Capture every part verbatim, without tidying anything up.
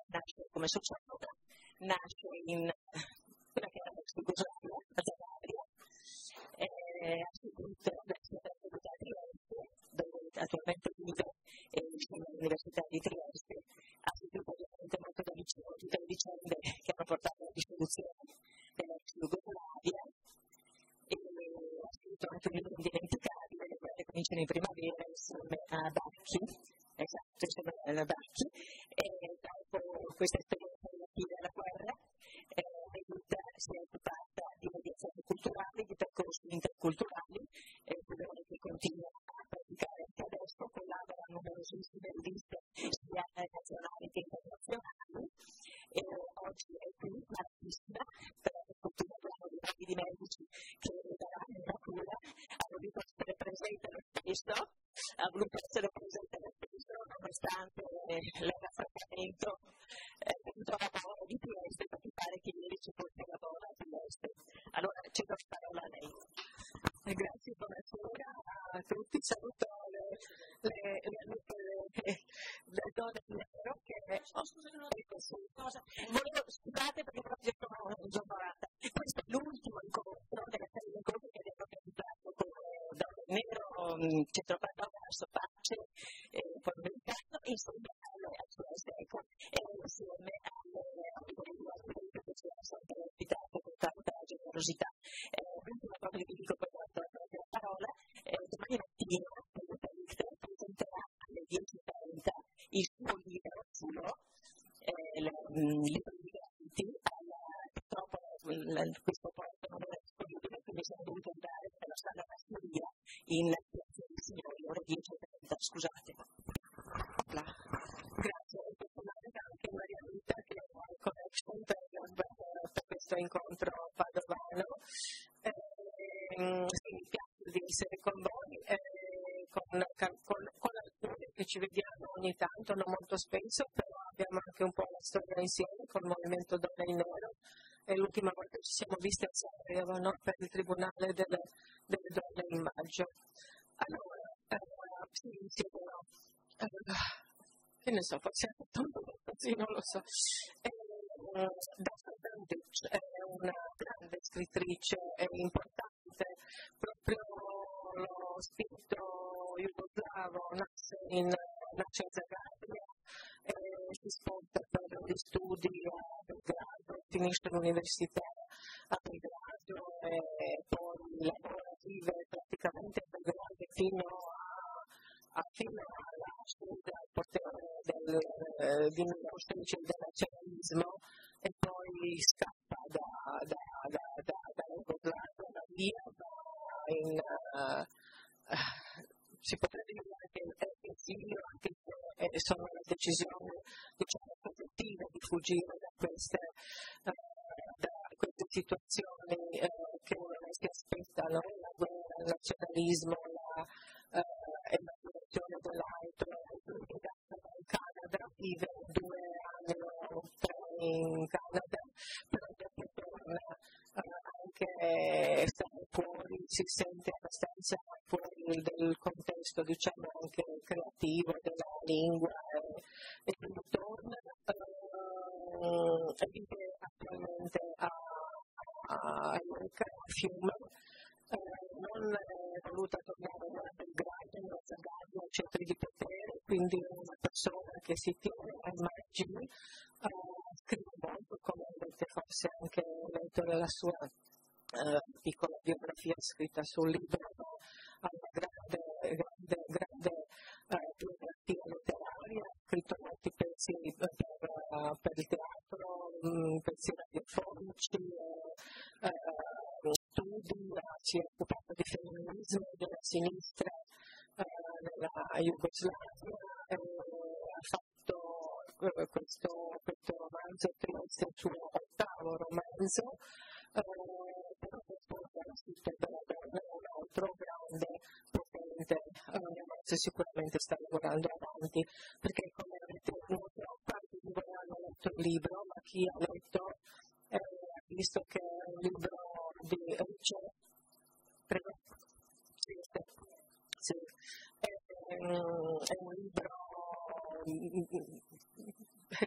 nasce come sociologa, nasce in quella che era l'ex Jugoslavia, la Zagabria, eh, ha seguito l'Università di Trieste, dove attualmente vive e insegna all'Università di Trieste, ha seguito ovviamente molto da vicino tutte le vicende che hanno portato alla dissoluzione dell'ex Jugoslavia, e ha scritto anche un libro indimenticabile, Le guerre cominciano in primavera, insieme a Bacchi, esatto, insieme a Bacchi, e dopo questa esperienza relativa alla guerra, eh, Aiuta si è occupata di mediazione culturale, di percorsi interculturali, e quello che continua a praticare anche adesso, collabora a numerosissime riviste sia nazionali che internazionali, e oggi è qui malissima, per fortuna abbiamo dei rapidi medici che le daranno una cura, ha voluto essere presente lo stesso, ha voluto essere presente lo stesso, nonostante l'affrancamento eh, venuto alla parola di Trieste, perché pare che ieri ci fosse la parola a Trieste. Allora cedo la parola a lei. Grazie, buonasera a tutti, saluto le, le, le amiche le donne di Nero che oh, scusa, non ecco, sì. Cosa? Volevo, scusate perché proprio sono giornata. Questo è l'ultimo incontro della serie di incontri che abbiamo organizzato con Donne Nero, Centro Padova, Verso Pace, eh, poi Americano, insieme alle al suo Seco e insieme alle autorità che ci hanno sempre ospitato con tanta generosità. Eh, l'ultima cosa che vi dico poi la parola, eh, domani mattina presenterà alle dieci e trenta il suo libro, suo, eh, il libro di Granti, purtroppo questo posto non è disponibile, quindi siamo dovuti andare per la sala Masseria in Piazza dei Signori, ore dieci e trenta, scusate. Là. Grazie, e personale anche Maria Rita che è una connection per, per questo incontro padovano. Eh, sì, mi piace di essere con voi, eh, con, con, con alcuni che ci vediamo ogni tanto, non molto spesso, però abbiamo anche un po' la storia insieme col movimento Donne in Nero. E l'ultima volta ci siamo viste a Sarajevo, no? Per il Tribunale delle, delle Donne in maggio. Allora, eh, sì, sì, no. eh, che ne so, forse è tanto così, non lo so. Eh, Daphne Bandic è una grande scrittrice, è importante, proprio lo spirito jugoslavo nasce in nasce a Zagabria, eh, si sposta per gli studi a Belgrado, finisce l'università a Belgrado e poi lavora, vive praticamente a Belgrado fino a, a fino alla scelta al potere del, eh, di Milosevic del nazionalismo, e poi scappa da, da, da, da, da Jugoslavia, da via, in, uh, si potrebbe dire anche in esilio, anche se eh, sono le decisioni, diciamo, positive di fuggire da queste, uh, da queste situazioni uh, che non si aspettano, la guerra, il nazionalismo, la, uh, e la direzione dell'altro. In Canada vive due anni o tre in Canada, però dopo torna uh, anche stare fuori, si sente abbastanza fuori del contesto, diciamo, anche creativo della lingua, e, e quindi torna uh, e vive attualmente a, a, a Lucca, a Fiume. Uh, non è voluta tornare a Belgrado, a Zagabria, ai centri di potere, quindi è una persona che si tiene ai margini, uh, scrive molto, come avete forse anche letto nella sua uh, piccola biografia scritta sul libro, ha una grande, grande, grande uh, biografia letteraria, ha scritto molti pezzi per, uh, per il teatro, um, pezzi radiofonici, uh, uh, studi, si è occupato di femminismo, della sinistra uh, nella Jugoslavia, uh, ha fatto uh, questo, questo romanzo, Trieste, il suo ottavo romanzo, uh, però questo è scritto della donna, un altro grande, potente uh, romanzo, sicuramente sta lavorando avanti, perché come avete notato, parte di voi hanno letto il libro, ma chi ha letto eh, ha visto che è un libro di Richard, prego, sì, sì. È, è un libro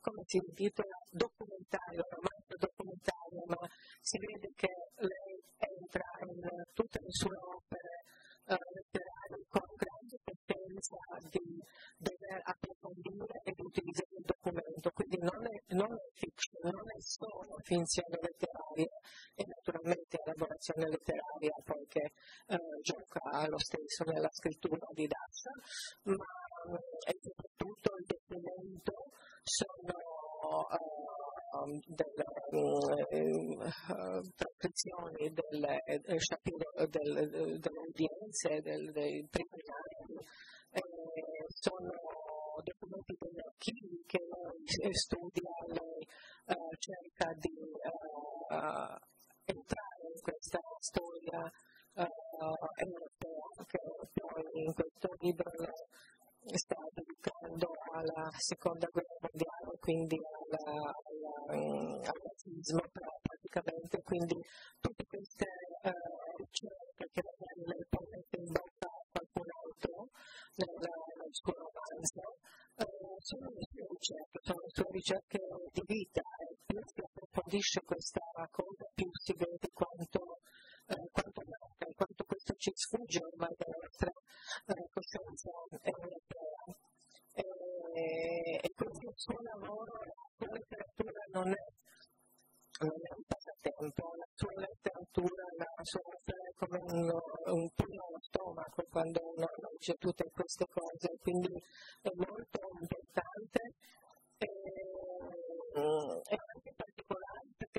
come si intitola, documentario, romanzo documentario, ma si vede che lei entra in tutte le sue opere uh, letterarie con grande potenza di dover approfondire ed utilizzare il documento, quindi non è, non è fiction, non è solo finzione letteraria e naturalmente elaborazione letteraria poi che uh, gioca lo stesso nella scrittura di Dasha, ma um, e soprattutto il documento sono uh, delle uh, uh, trascrizioni delle, uh, Shapiro, del, delle udienze del, dei tribunali, eh, sono documenti degli archivi che lei studia, lei uh, cerca di uh, entrare in questa storia uh, europea che poi in questo libro sta dedicando alla seconda guerra mondiale, quindi alla, alla, al nazismo praticamente, quindi tutte queste uh, ricerche che magari lei poi mette in bocca a qualcun altro nel, nel suo romanzo uh, sono le sue ricerche, sono le sue ricerche di vita, e più si approfondisce questa cosa più si vede quanto uh, quanto manca, quanto questo ci sfugge ormai dalla nostra uh, coscienza europea. E, e quindi il suo lavoro, la sua letteratura non è, non è un passatempo, la sua letteratura, la sua letteratura è come un, un pugno allo stomaco quando uno legge tutte queste cose, quindi è molto importante e, e anche particolare perché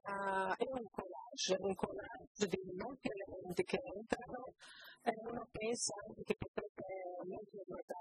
è un collage, un collage di molti elementi che entrano e uno pensa anche che potrebbe leggerlo da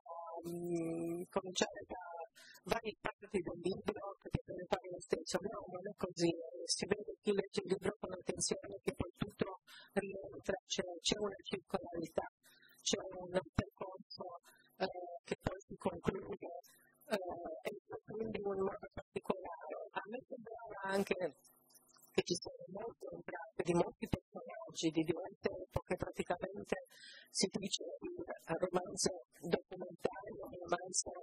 um, cominciare da varie parti del libro che potrebbe fare lo stesso, no, non è così, si vede chi legge il libro con attenzione che poi tutto rientra, c'è, c'è una circolarità, c'è un percorso eh, che poi si conclude eh, e quindi in un modo particolare. A me sembrava anche che ci sono molte entrate di molti personaggi di diverse epoche, praticamente si dice il romanzo documentario, un romanzo,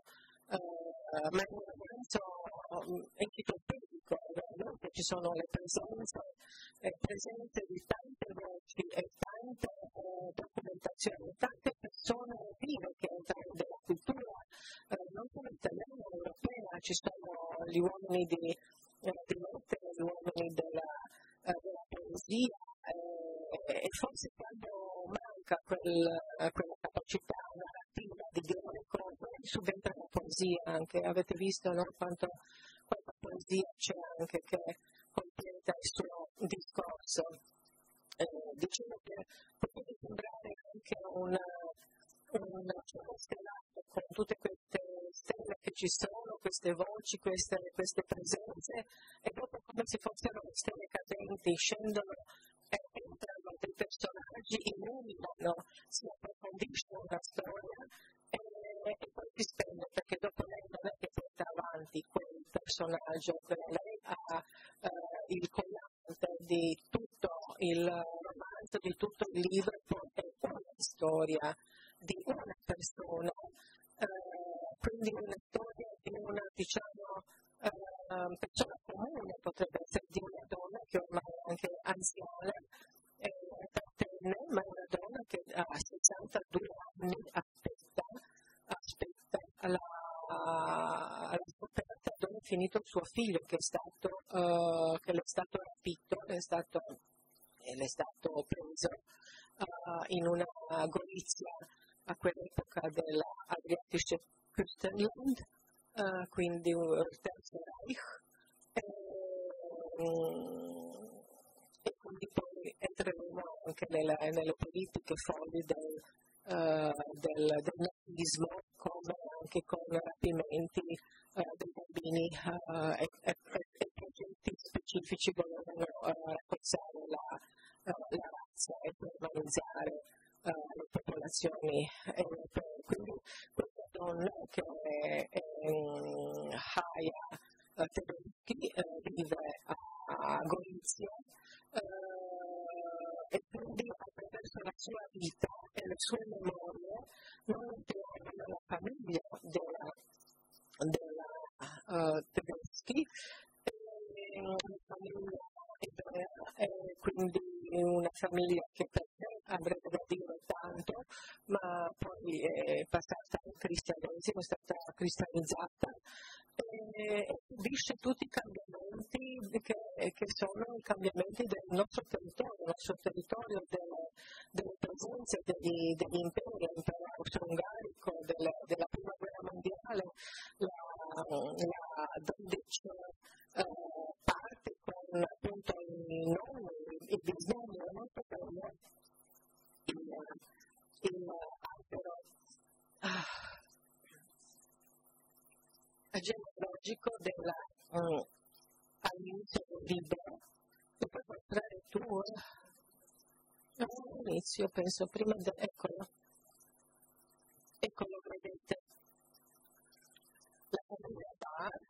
eh, ma è un romanzo um, enciclopedico, veramente ci sono le presenze, le presenze di tante voci e tante eh, documentazioni, tante persone vive che entrano nella cultura, eh, non solo italiana, europea, ci sono gli uomini di di lettere, gli uomini della, eh, della poesia eh, e forse quando manca quel, eh, quella capacità narrativa di Greco subentra la poesia anche, avete visto no? Quanto, quanta poesia c'è anche che completa il suo discorso. Eh, dicevo che potrebbe sembrare anche una un cielo stellato con tutte queste stelle che ci sono, queste voci, queste, queste presenze, e dopo come se fossero stelle cadenti, scendono e entrano dei personaggi, illuminano, si approfondisce una storia e, e poi si spegne, perché dopo lei non è che porta avanti quel personaggio, lei ha uh, il collante di tutto il romanzo, di tutto il libro, poi è una storia di una persona, eh, quindi una storia di una, diciamo, eh, persona comune, potrebbe essere di una donna che ormai è anche anziana, è ventenne, ma è una donna che a sessantadue anni aspetta, aspetta la, la scoperta dove è finito il suo figlio che è stato, uh, che le è stato rapito, è stato, e le è stato preso uh, in una Gorizia a quell'epoca della Adriatische Küstenland, uh, quindi il Terzo Reich, e, um, e quindi poi entreremo anche nelle, nelle politiche folli del, uh, del, del nazismo, come anche con rapimenti uh, dei bambini uh, e, e, e progetti specifici volevano uh, rafforzare la, uh, la razza e normalizzare Uh, le popolazioni europee. Quindi questa donna che è, è um, Haya uh, Tedeschi uh, vive a, a Gorizia uh, e quindi attraverso la sua vita e le sue memorie non trovano la famiglia della, della uh, tedeschi, e una famiglia ebrea, e quindi una famiglia che per me avrebbe da dire tanto, ma poi è passata al cristianesimo, è stata cristianizzata e subisce tutti i cambiamenti che, che sono i cambiamenti del nostro territorio, il nostro territorio delle, delle presenze degli, degli imperi, l'impero austro-ungarico, delle, della prima guerra mondiale, la, la dodici eh, parte con appunto i nonni, i bisnonni, la nostra famiglia, il, il albero ah, genealogico della um, all'inizio del libro. Lo puoi mostrare tu? No, all'inizio penso, prima de... eccolo. Eccolo, vedete. La famiglia Bar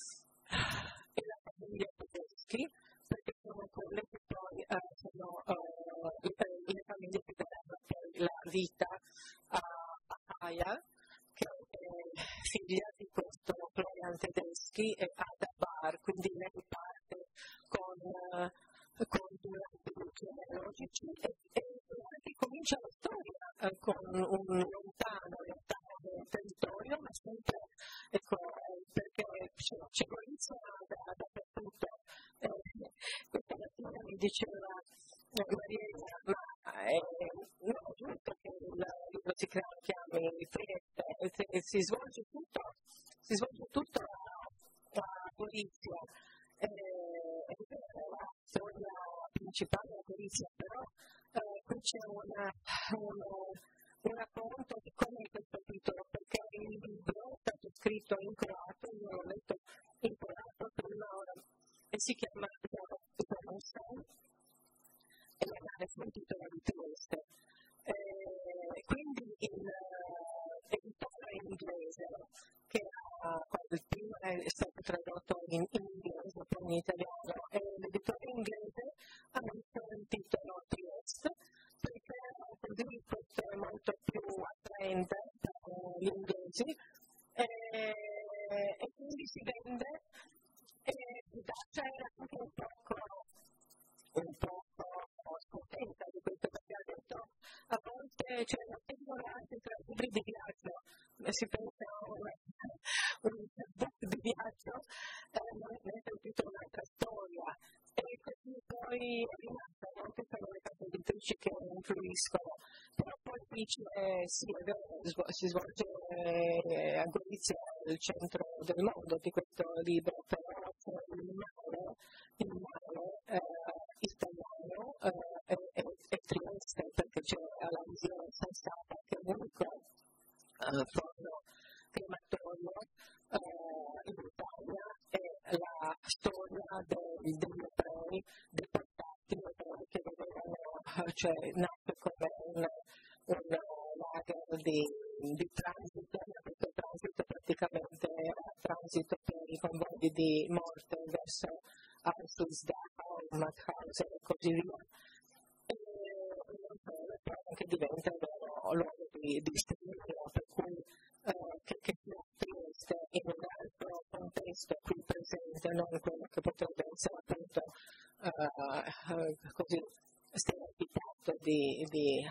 e la famiglia Tedeschi, perché sono quelle che poi uh, sono uh, le, le famiglie che daranno poi la vita a, a Aya, che è figlia di questo Florian Tedeschi e Ada Bar, quindi lei parte con, uh, con due genealogici e, e anche comincia la storia uh, con un lontano, lontano territorio, ma sempre, ecco, perché c'è, c'è Gorizia da, dappertutto. Eh, questa mattina mi diceva Mariella, ma è, non è giusto che il libro si chiami Trieste, si svolge tutto, si svolge tutto a, a Gorizia, eh, è la storia principale a Gorizia, però eh, qui c'è una, una, un racconto di come è questo titolo, perché il libro è stato scritto in croato, io l'ho letto in croato prima ora, e si chiama Zoroastrian, e la nave fu un titolo di Trieste. Eh, quindi il editore in inglese, che ha, il primo è stato tradotto in, in inglese, poi in italiano, e l'editore inglese ha messo il titolo Trieste, perché così questo è molto più attraente per gli inglesi, e, e quindi si vende, e Dacia era anche un poco un poco scontenta di questo, perché ha detto a volte c'è una ignoranza tra i libri di viaggio, si pensa a un, un book di viaggio, eh, non è tutta un'altra storia, e così poi è rimasta, anche sono le case editrici che influiscono, però poi dice eh, sì, è vero, si svolge eh, a Gorizia, il centro del mondo di questo libro, però c'è il mare, il mare eh, italiano eh, è, è, è Trieste, perché c'è la visione sensata che è l'unico eh, forno crematorio eh, in Italia, è la storia dei, degli ebrei deportati, che venivano, cioè nato come un, un lager di, di transito, ma questo transito praticamente era transito per i convogli di morte verso Auschwitz, Dachau, Mauthausen e così via. E poi anche diventa un luogo di, di sterminio, per cui eh, che, che Trieste in un altro contesto qui presente, non quello che potrebbe essere appunto eh, così stereotipato di, di,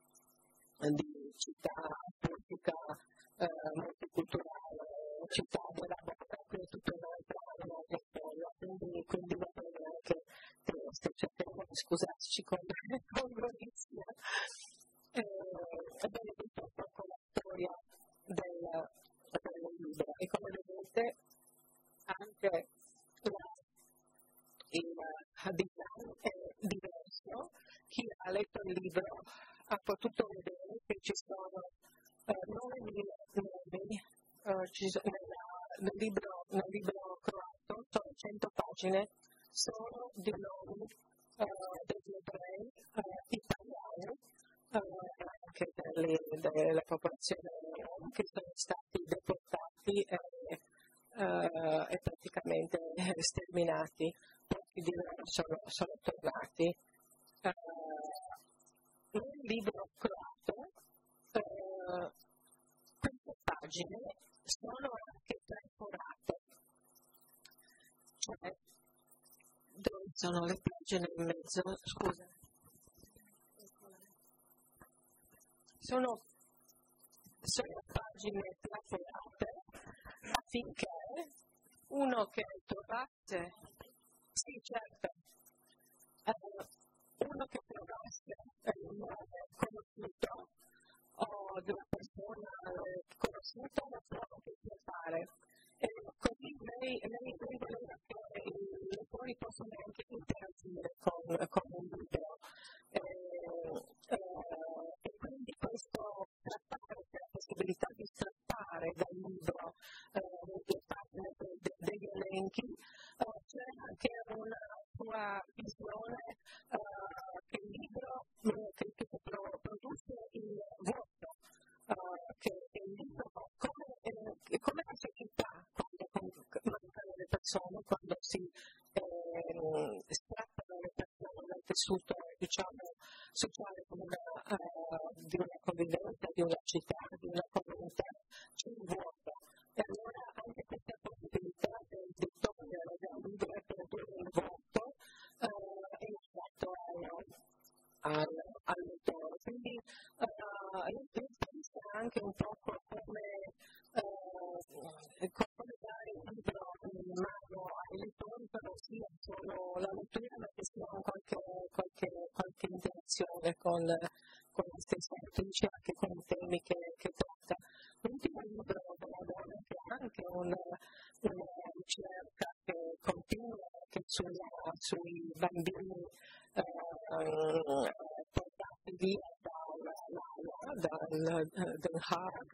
di città politica eh, multiculturale, città della moda, quindi tutto un altro storia, quindi, quindi va bene anche Trieste, cercheremo di scusarci con, con Gorizia. Eh, bene, tutto un po' con la storia del, del libro, e come vedete anche la, il design è diverso. Chi ha letto il libro ha potuto vedere che ci sono nove nomi uh, ci sono, nella, nel, libro, nel libro croato sono cento pagine solo di nomi uh, degli ebrei uh, italiani, uh, anche delle, della popolazione che sono stati deportati e, uh, e praticamente sterminati. Pochi di loro sono, sono tornati. Uh, nel libro croato uh, queste pagine sono anche perforate, cioè dove sono le pagine in mezzo, scusa, sono, sono pagine plateate affinché uno che trovasse, sì certo, eh, uno che trovasse il nome conosciuto o di una persona eh, conosciuta lo può anche fare. E così lei, lei, lei voleva che i lettori possano anche interagire con, con il libro. E, eh, e quindi questo trattare, la possibilità di trattare dal libro eh, le pagine de, de, degli elenchi, eh, c'è anche una sua visione eh, che il libro eh, che, che produce il vuoto, eh, che, che il libro come, eh, come la società quando mancano le persone, quando si eh, strappano le persone dal tessuto diciamo sociale di una, uh, di una convivenza, di una città, di una comunità, c'è un vuoto. E allora anche questa possibilità di, di togliere dal libro e produrre il vuoto uh, è lasciato al, al, al lettore. Quindi uh, io penso anche un po' come uh, come dare il libro in mano ai lettori, però sia solo la lettura, ma che sia qualche, qualche, qualche interazione con, con la stessa autrice, anche con i temi che, che tratta. L'ultimo libro della donna che è anche una, una ricerca che continua, che sulla, sui bambini eh, portati via dalla dal Den Haag,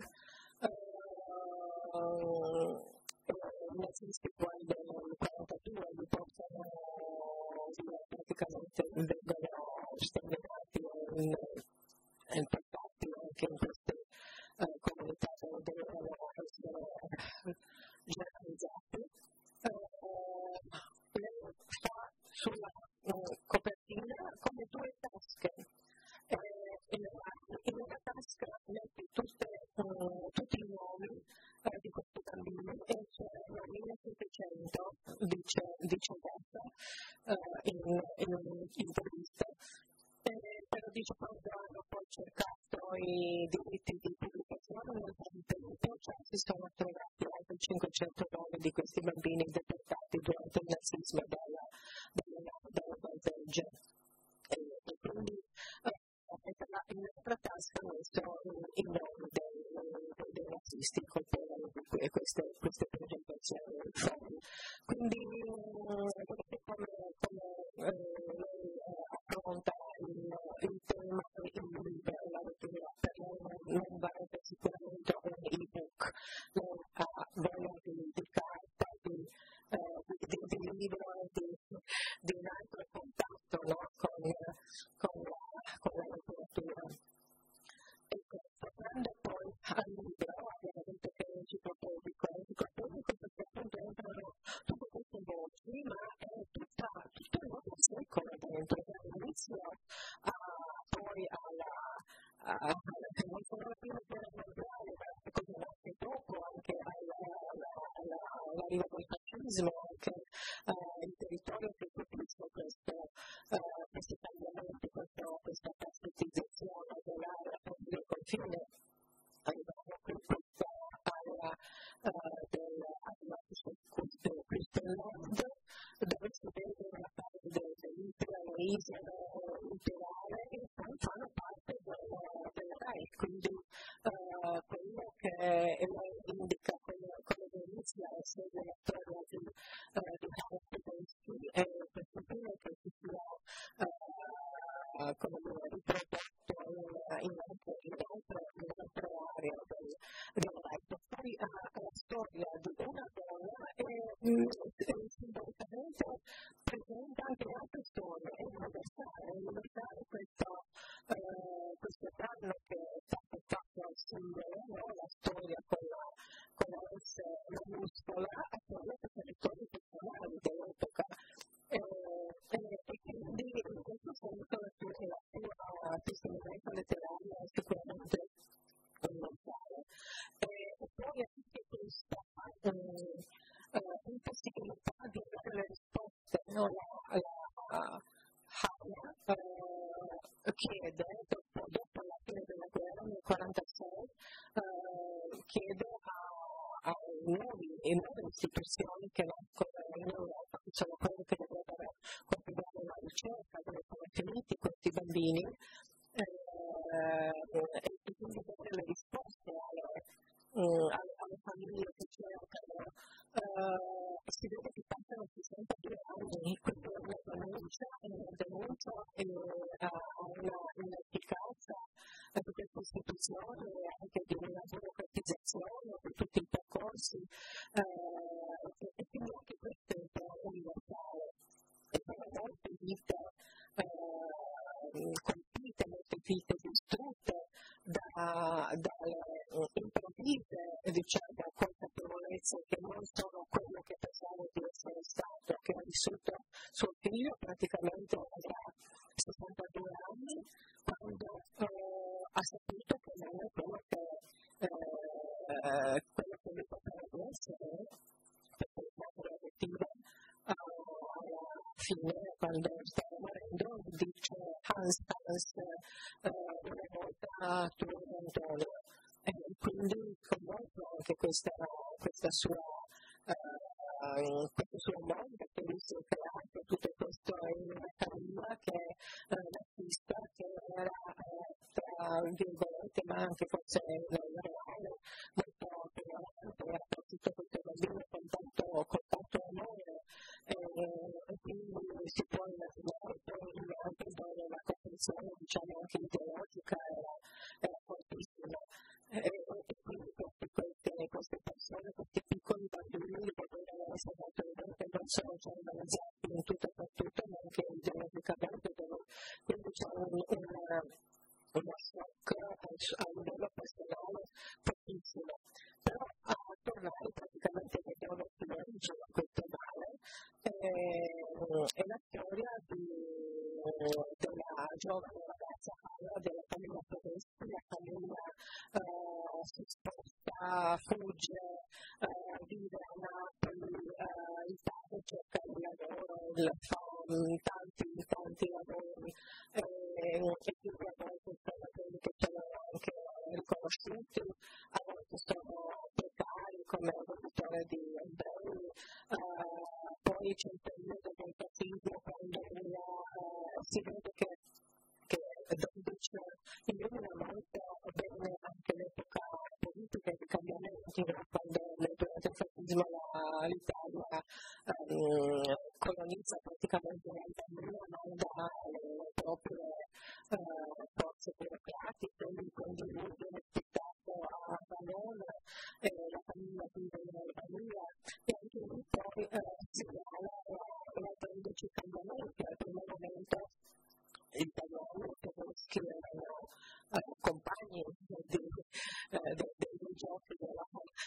i nazisti quando nel quarantadue li portano via, praticamente vengono sterminati e importati anche in queste uh, comunità dove dovevano essere generalizzati. Uh, lei fa sulla uh, copertina come due tasche. Eh, in, in una tasca mette tutte, uh, tutti i nomi uh, di questi bambini e c'è nel millesettecento, dice, dice data uh, in, in un'intervista, eh, però dice quando hanno poi cercato i diritti di pubblicazione nel tempo, cioè si sono trovati altri cinquecento nomi di questi bambini deportati durante il nazismo dalla, dalla, dalla Belgio. E, e quindi uh, in un'altra tasca messo il nome dei, dei, dei nazisti colpevoli di queste, queste presentazioni. Quindi vedete come, come eh, lei affronta il, il tema, il libro, la lettura, per lei non va sicuramente un ebook, lei ha voglia di, di carta, di, eh, di, di libro, di, di un altro contatto no? con, con, la, con la letteratura. Ecco, tornando poi al libro, abbiamo detto che è enciclopedico, è enciclopedico perché appunto entrano tutte queste voci, ma è tutta, tutto il nuovo secolo dentro, dall'inizio a poi alla, non solo alla prima guerra mondiale, ma anche cosa nasce dopo, anche all'arrivo del fascismo, anche uh, il territorio che colpisce questo, uh, questi cambiamenti, questo, questa pacificizzazione dell'area del confine, arrivando qui questa area uh, del Christian Land, dove si vede una parte dell'imperialismo imperiale e poi fanno parte del, del Reich, quindi uh, quello che lei indica come, come inizia a essere la storia di, uh, di Howard Tedeschi e questo film che si sia uh, come dire, riprodotto in, in, in, altre, in altre aree del, del Reich. Poi uh, la storia di una donna è, è simbolicamente presenta anche altre storie, è universale, è universale questo, uh, questo brano che è stato fatto al simbolo, no? La storia con la, con la S minuscola attraverso territori personali dell'epoca. E, e, e quindi in questo senso la sua testimonianza letteraria è sicuramente universale. E poi anche questa um, uh, impossibilità possibilità di avere le risposte, no? La, la Haya eh, chiede, dopo, dopo la fine della guerra nel millenovecentoquarantasei, eh, chiede a, a nuovi, nuove istituzioni che nascono in Europa, che sono quelle che dovrebbero continuare la ricerca, dove sono finiti questi bambini, eh, e quindi dare le risposte alle, uh, alle, alle famiglie che cercano. Uh, si vede che passano sessantadue anni, quindi una denuncia, una denuncia e uh, una, un'efficacia di queste istituzioni e anche di una burocratizzazione di tutti i percorsi, uh, e quindi anche questo è un po' universale. E sono molte vite uh, colpite, molte vite distrutte da, dalle uh, improvvise, diciamo, consapevolezze che non sono quello che pensavo di essere stato, che ha vissuto suo figlio praticamente avrà sessantadue anni, quando uh, ha saputo che non è quello che, uh, quello che lui potrebbe essere, perché la madre adottiva alla fine, quando stava morendo, dice Hans Hans, uh, una volta tu eri Antonio, e quindi commuovo anche questa, questa sua uh, questo suo mondo che lui si è creato, tutto questo in una famiglia che è uh, nazista, che era uh, tra virgolette, ma anche forse non reale, molto ignorante, ha partito questo bambino con tanto, con tanto amore, e, e quindi si può immaginare poi anche dove la comprensione, diciamo, anche ideologica era, era fortissima. E, e quindi queste, queste, queste persone, questi piccoli bambini che devono essere naturalmente non sono generalizzati in tutto e per tutto, ma anche ideologicamente, quindi c'è un, una, uno shock a livello personale fortissimo. Però a tornare praticamente che dove si origina questo male è la storia di, della giovane ragazza Haya, della famiglia tedesca, la famiglia uh, si sposta, fugge, uh, vive a Napoli, uh, il padre cerca di lavoro, fa um, tanti, tanti lavori, e, e quindi a volte sono quelli che sono anche riconosciuti, a volte sono precari come avventore di ebrei, uh, poi c'è il periodo del fascismo quando una, uh, si vede che, che Dodic illumina molto bene anche l'epoca politica di cambiamenti, quando durante il fascismo la, l'Italia um, colonizza praticamente l'Italia, manda le proprie uh, forze burocratiche, quindi lui viene ospitato a Valona, e la famiglia vive in Albania, e anche lì poi uh, si segnala la dodici cambiamenti. Al primo momento italiani e tedeschi erano uh, compagni di, uh, de, de, dei giochi della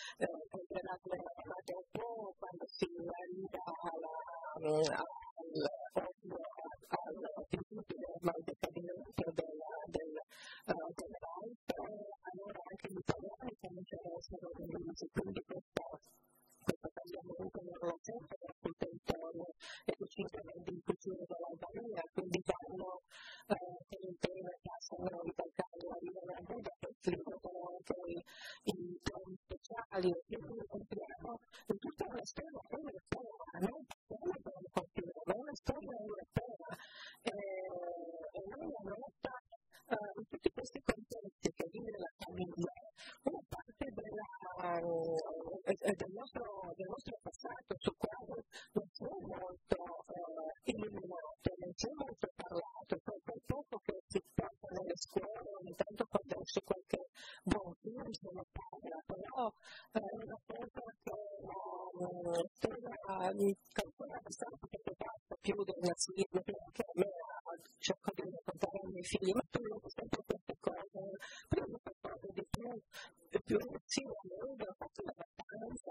uh, ma dopo quando si arriva alla, uh, al ovvio al al decadimento della, del, uh, del Reich, allora anche gli italiani cominciano a essere divisi, quindi questo questo cambiamento non lo sente sul territorio e decidono di fuggire dall'Albania, quindi vanno eh, per intero, passano i Balcani, arrivano a Budapest, li vedono anche i, i treni speciali, e quindi entriamo in tutta una storia europea, non parliamo del confine, ma una storia europea, e, e noi la nota uh, in tutti questi contesti che vive la famiglia, una parte della, uh, del, nostro, del nostro passato su quale non si è molto uh, illuminato, non si è molto parlato, poi quel poco che si porta nelle scuole, ogni tanto quando esce qualche buon film se ne parla, però è uh, una cosa che uh, storia che ancora abbastanza che basta più del nazismo, che a me cerco di raccontare ai miei figli, ma tu non sempre queste cose, prima qualcosa di più, di più sì, ho fatto una vacanza,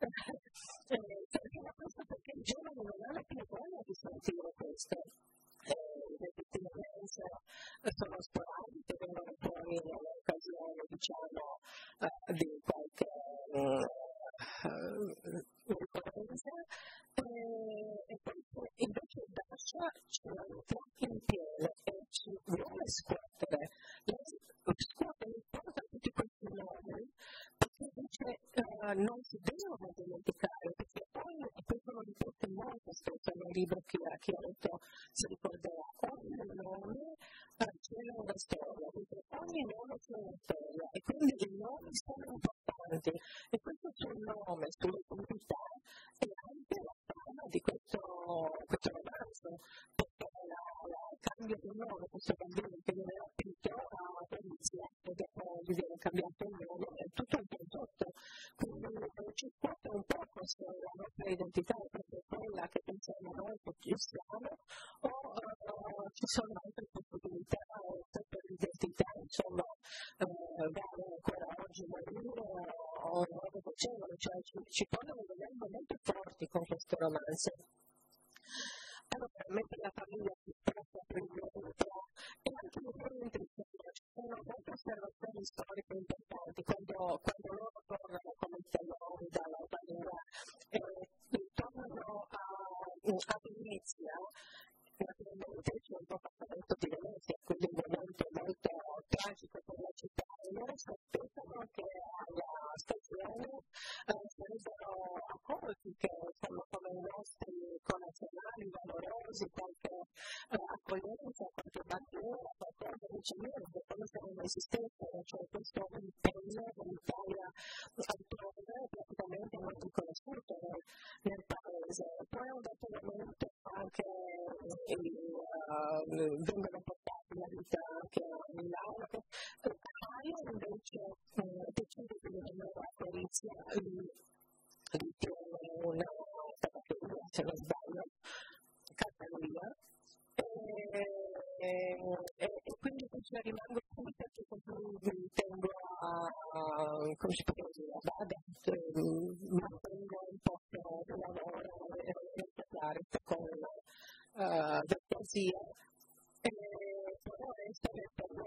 perché la cosa perché i giovani non hanno più voglia di sentire questo. Le testimonianze sono sporadiche, vengono fuori nell'occasione, diciamo, di qualche ricorrenza, e poi invece Dasha ci entra in pieno e ci vuole scuotere, scuotere un po' da tutti questi nomi, perché dice uh, non si devono dimenticare, perché poi questo lo ripete molto spesso nel libro che chi ha letto si ricorderà, ogni nome uh, c'è una storia, ogni nome c'è una storia e quindi i nomi sono importanti e questo sul nome, sull'identità è anche la trama di questo, questo romanzo, perché la, la cambio di nome, questo bambino che viene rapito a Venezia e dopo gli viene cambiato il nome, è tutto un prodotto, quindi ci scuote un po' questa la nostra identità, è proprio quella che pensiamo noi che ci siamo, o uh, ci sono altre possibilità, sempre l'identità, insomma, uh, vale ancora oggi morire o non lo facevano, cioè ci, ci pongono degli argomenti forti con questo romanzo. Allora, mentre la famiglia si sposta per il dentro, e anche un po' interessante, ci sono molte osservazioni storiche importanti, quando, quando loro tornano come italiani dall'Albania e tornano a, a Venezia, naturalmente c'è un po' passato di Venezia, quindi un momento molto tragico per la città, e loro si aspettano che alla stazione eh, sarebbero accolti, che insomma come i nostri connazionali valorosi, qualche eh, accoglienza, qualche bandiera, qualcosa di civile, che come se non esistessero, cioè questo impegno dell'Italia altrove praticamente non riconosciuto nel, nel paese. Poi a un dato momento anche Uh, vengono portati la vita anche a Milano. Caio invece uh, decide di venire a Venezia, ritiene una tabaccheria, se non sbaglio, Catalina, e, e, e, e quindi dice rimango qui perché così tengo a, a come si può dire, a Badet, mantengo un po' di lavoro e parlare con Uh, da poesia e però essere per me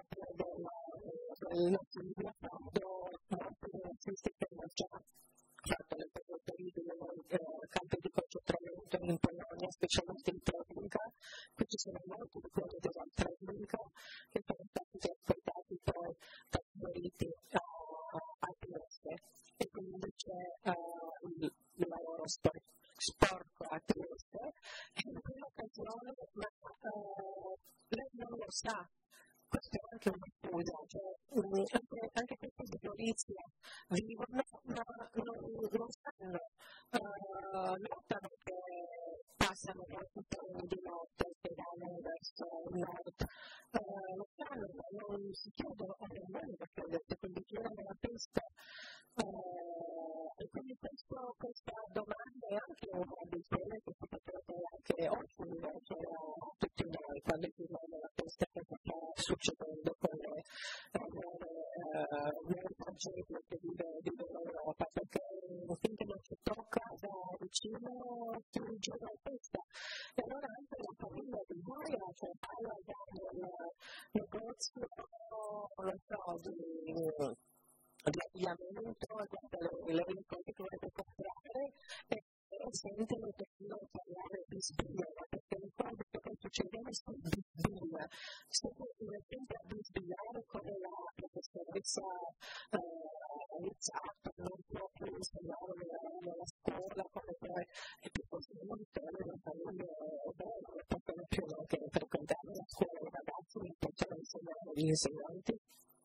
del nazismo quando molti nazisti che hanno già fatto nel periodo nei campi di concentramento in Polonia, specialmente in Treblinka, qui ci sono molti di quelli della Treblinka che sono stati trasportati poi trasferiti a Trieste e quindi c'è uh, il lavoro storico sporco a Trieste e in quell'occasione ma uh, lei non lo sa, questo è anche una scusa, cioè, um, anche, anche questi di Gorizia vivono ma non, non sanno, uh, notano che passano molti treni di notte che vanno verso il nord, uh, lo sanno ma non si chiedono o nemmeno perché quindi girano la pista. Uh, e quindi questo, questa domanda è anche un abitudine che si potrebbe anche oggi rivolgere a tutti noi quando viviamo la pesta che sta succedendo con le nuove tragedie che vive, vive l'Europa, perché finché non ci tocca da vicino si gira la pesta. E allora anche la famiglia di Gaia, cioè Gaia nel negozio, non so, di di abbigliamento, le cose che volete comprare e sentono che non parlare di sbigliare, perché le cose che succedono sono di sbiglia. Se tu divertente a sbigliare come la professoressa iniziato, non proprio insegnare nella scuola, come poi è più possibile la famiglia è bella, non possono più neanche frequentare la scuola, i ragazzi non possono insegnare gli insegnanti.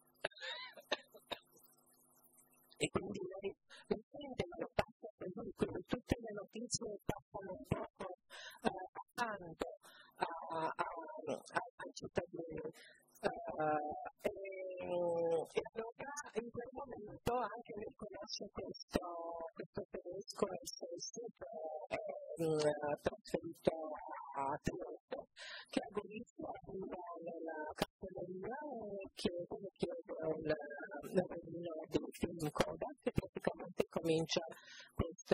E quindi lei lo sente, ma lo passa per lui, quindi tutte le notizie passano un poco uh, accanto ai cittadini. Uh, e, e allora in quel momento anche lei conosce questo, questo tedesco S S che è uh, trasferito a Trieste, che a Gorizia arriva nella cancelleria e chiede, chiede il regno di film Kodak, che praticamente comincia questo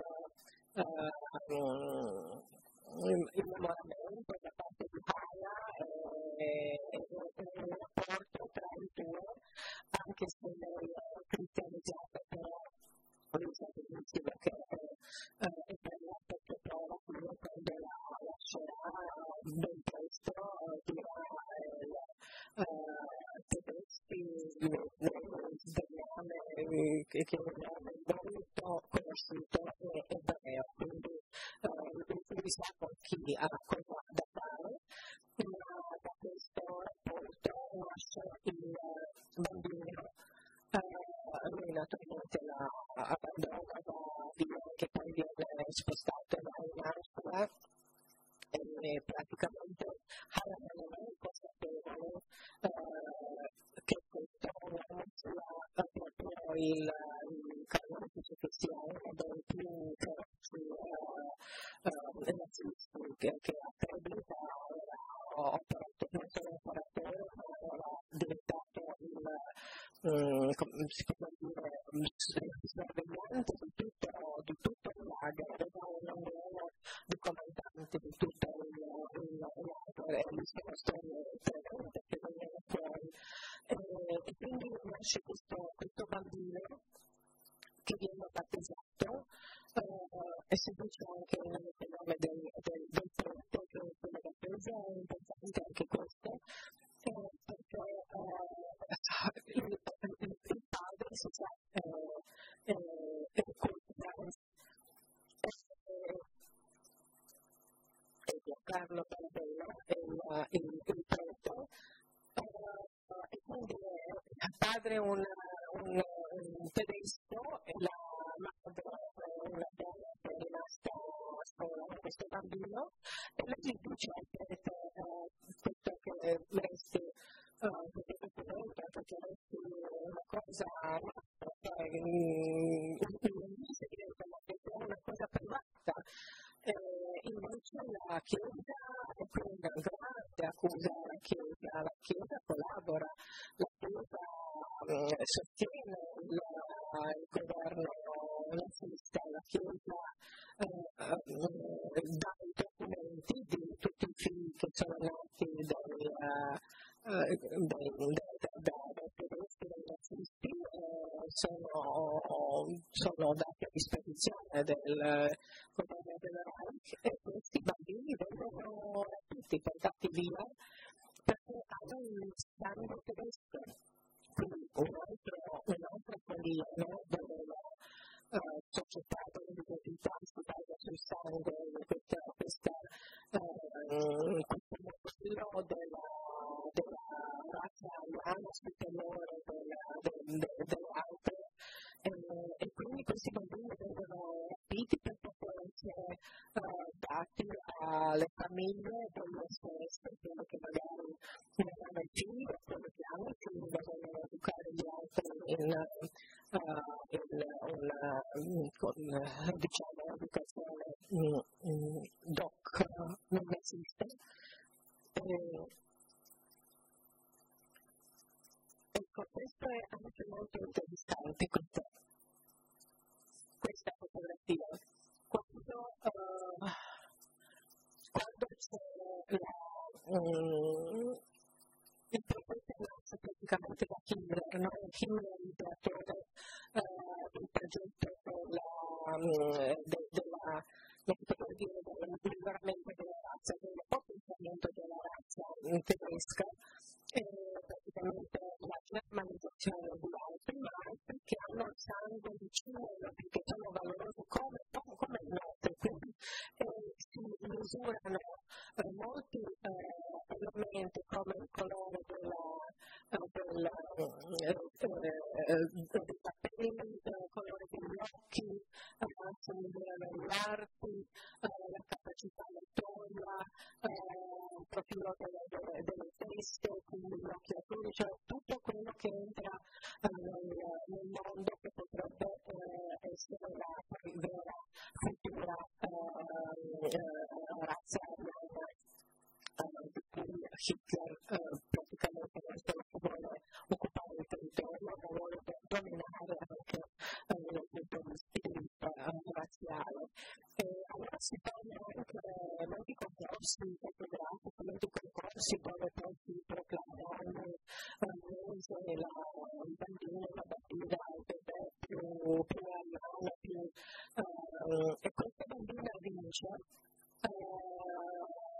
uh, innamoramento da parte di Gaia e un rapporto tra i due, anche se lei è cristianizzata, però lui sa benissimo che è bella perché trova che il marito conosciuto è ebreo, quindi lui sa con chi ha cosa da fare, ma da questo rapporto nasce il bambino. Uh, lui naturalmente la abbandona, va via, che poi viene spostato in Austria e praticamente Hannah non è consapevole uh, che questo uomo sia uh, proprio il, il canonico che sia uno dei più feroci uh, uh, nazisti che, che a Treblinka era operato, non solo operatore, ma era diventato il Um, si può dire sorvegliante di tutto, di tutto il lager, aveva un ruolo di comandante di tutto il, il, il lager e le sue storie tremende che venivano fuori. E, e quindi nasce questo, questo bambino che viene battezzato uh, e si dice anche il nome del, del, del prete che è la battezza, è importante anche questo. Eh, perché eh, il, il, il padre si sa eh, eh, eh, eh, Carlo Tarabella è il, il, il prete eh, e quindi il padre è un, un, un tedesco e la madre è una donna che è rimasta sola con questo bambino e lei gli dice al prete questo che resti uh, perché resti una cosa cioè, mm, una cosa privata eh, invece la Chiesa è una grande accusa alla Chiesa, la Chiesa collabora, la Chiesa um, sostiene il, il governo nazista, la Chiesa uh, uh, dà i documenti di tutti i figli che sono nati dai, uh, uh, dai, dai, dai, dai tedeschi, dai nazisti, uh, sono, sono dati a disposizione del governo del Reich e questi bambini vengono tutti portati via perché hanno il sangue tedesco. Quindi un altro, un altro follia, no? Dove la uh, società dell'identità si basa sul sangue, questa, questa, uh, questo modello della, della razza ariana superiore della, del, del, delle altre e, e quindi questi bambini vengono rapiti per poter essere uh, dati alle famiglie delle stesse, quello che magari non hanno i figli o quello che hanno i figli devono educare gli altri in, uh, in una con, diciamo, educazione mm, mm, doc non esiste. E, ecco, questo è anche molto interessante, questa, questa fotografia. Quando, uh, quando c'è la, um, il profeta nasce praticamente da Himmler, no? Himmler è l'ideatore uh, del progetto della, um, de, della non poter dire del miglioramento della razza, del potenziamento della razza tedesca, e praticamente la germanizzazione di altri, ma altri che hanno il sangue vicino, perché sono valorosi come, come il nostro, quindi eh, si misurano eh, molti eh, elementi come il colore della, eh, del, eh, eh, dei capelli, il colore degli occhi, eh, si misurano gli arti, eh, la capacità motoria, eh, il profilo delle, delle, delle teste, quindi gli occhi azzurri, cioè tutto quello che entra eh, nel, nel mondo che potrebbe eh, essere la vera futura eh, eh, razza ariana eh, di cui Hitler eh, praticamente non solo vuole occupare il territorio, ma vuole dominare anche eh, dal punto di vista razziale. E allora si fanno anche molti concorsi fotografici, molti concorsi dove poi si proclamano eh, la, il bambino, la bambina, il bebè più, più ariana, più, eh, e questa bambina vince eh, al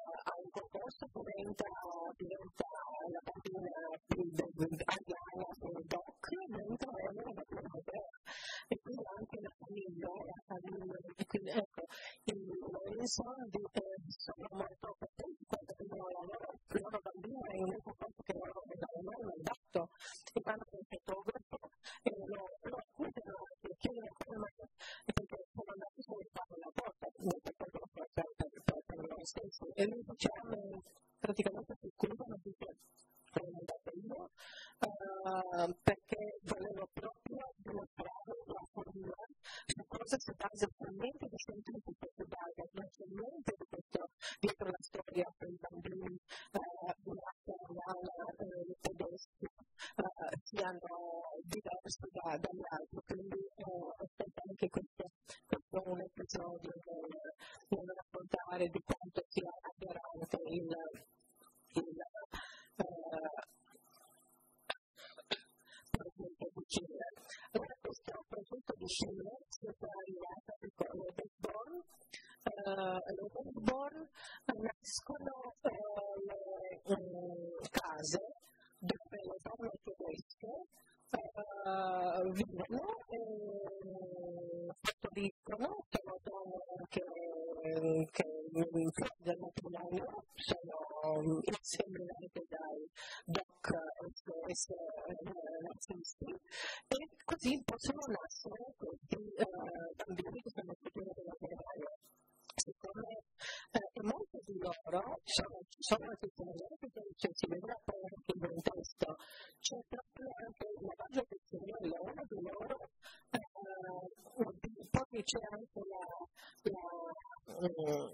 un concorso diventa, diventa la bambina italiana con il doc, mentre è una bambina europea. E quindi anche la famiglia, la famiglia, e quindi ecco, i Robinson sono molto contenti quando vedono la loro, la loro bambina in un concorso che loro non avevano mai dato, e vanno con il fotografo e lo, lo accusano e chiedono come mai, perché sono andati solo a fare la porta, non per fotografo, per, per, per, per loro stessi. E lui diciamo praticamente si scusano, dice sono andata io, uh, perché volevo proprio dimostrare la follia su cosa si basa talmente di scientifico che dare, non c'è niente di questo dietro la storia per i bambini uh, di razza romana, uh, tedeschi, uh, siano diversi da, dagli altri, quindi uh, aspetta anche questo, questo è un episodio nel, nel raccontare di quanto sia aberrante il, il uh, progetto di Cile. Allora questo progetto di Cile si è arrivato con le Baseborn, uh, le Baseborn nascono uh, le um, case dove le donne tedesche uh, vivono e partoriscono, sono donne che, che fuori dal matrimonio sono inseminate dai doc S O S nazisti e così possono nascere questi uh, bambini che sono il futuro della Germania. Siccome eh, molti di loro sono, sono anche italiani, cioè si vedrà poi anche in un testo, c'è proprio anche la base del cervello, uno di loro, eh, poi c'è anche la, la um,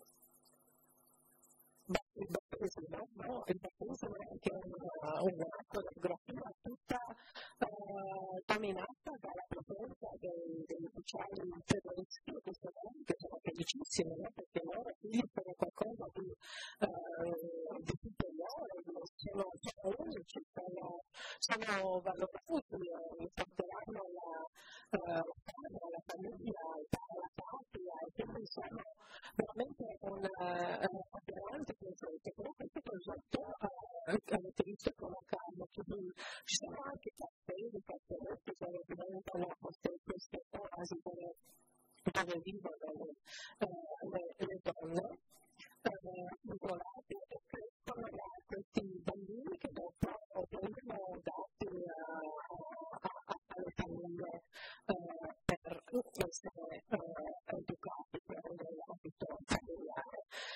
il battesimo, no? Il battesimo è anche una, una coreografia tutta uh, dominata dalla presenza dei, degli ufficiali tedeschi che sono, che sono felicissimi, no? Perché loro figli sono qualcosa di, uh, di superiore, sono, sono unici, sono, sono valorosi, porteranno la, uh, la famiglia, la patria, e quindi sono veramente un aberrante progetto. Però questo progetto avete visto come cambia, ci sono anche castelli, castelletti che diventano queste, queste oasi dove, dove vivono le, le, le donne isolate e crescono da questi bambini che dopo vengono dati alle famiglie per essere educati per l'ambito familiare.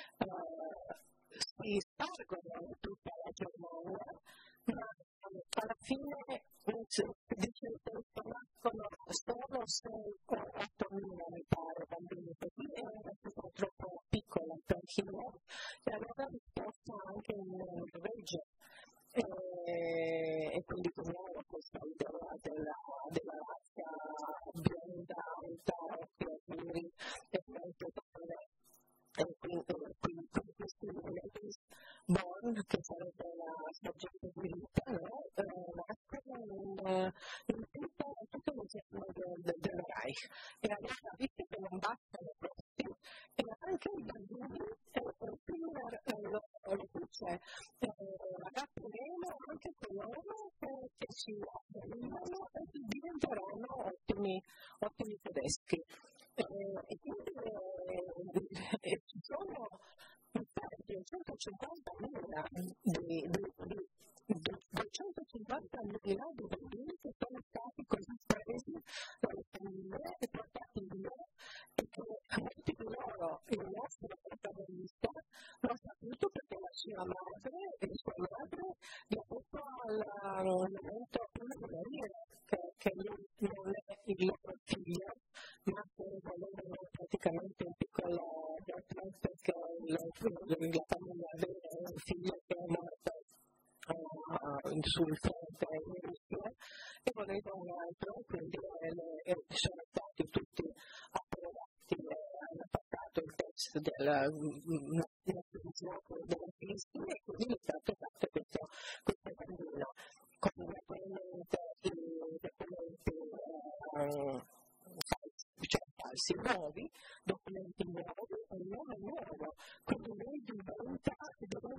Si spargono in tutta la Germania, ma alla fine dice che nascono solo sei o otto mila mi pare bambini, perché è una cifra troppo piccola per Hitler, e allora risposta anche in Norvegia. E, e quindi torniamo a questa idea della, della razza bionda, alta, occhi azzurri e molto donne. E quindi, quindi, quindi questi Baseborn, che sarebbe la sorgente di vita, no? eh, nascono in, in tutta, tutto l'esercito del, del, del Reich. E allora, visto che non bastano questi, e anche i bambini, il Hitler lo, lo dice, ragazzi meno, anche coloro che si avvicinano e diventeranno ottimi, ottimi tedeschi. Eh, e quindi eh, ci sono duecentocinquantamila di, di, di, di duecentocinquantamila di bambini che sono stati così presi dalle famiglie e portati via, e che molti di loro, il nostro protagonista, lo ha saputo perché la sua madre e sua madre gli ha detto al momento prima di morire che, che lui non è il loro figlio, ma che volevano praticamente un piccolo death, perché la famiglia aveva un figlio che è morto uh, sul fronte in Russia e voleva un altro, quindi eh, sono stati tutti approvati e hanno passato il test della della Filistina, e quindi è stato fatto questo, questo bambino con naturalmente i documenti uh, cioè falsi, nuovi, documenti nuovi e un nome nuovo, quindi lui diventa, diventa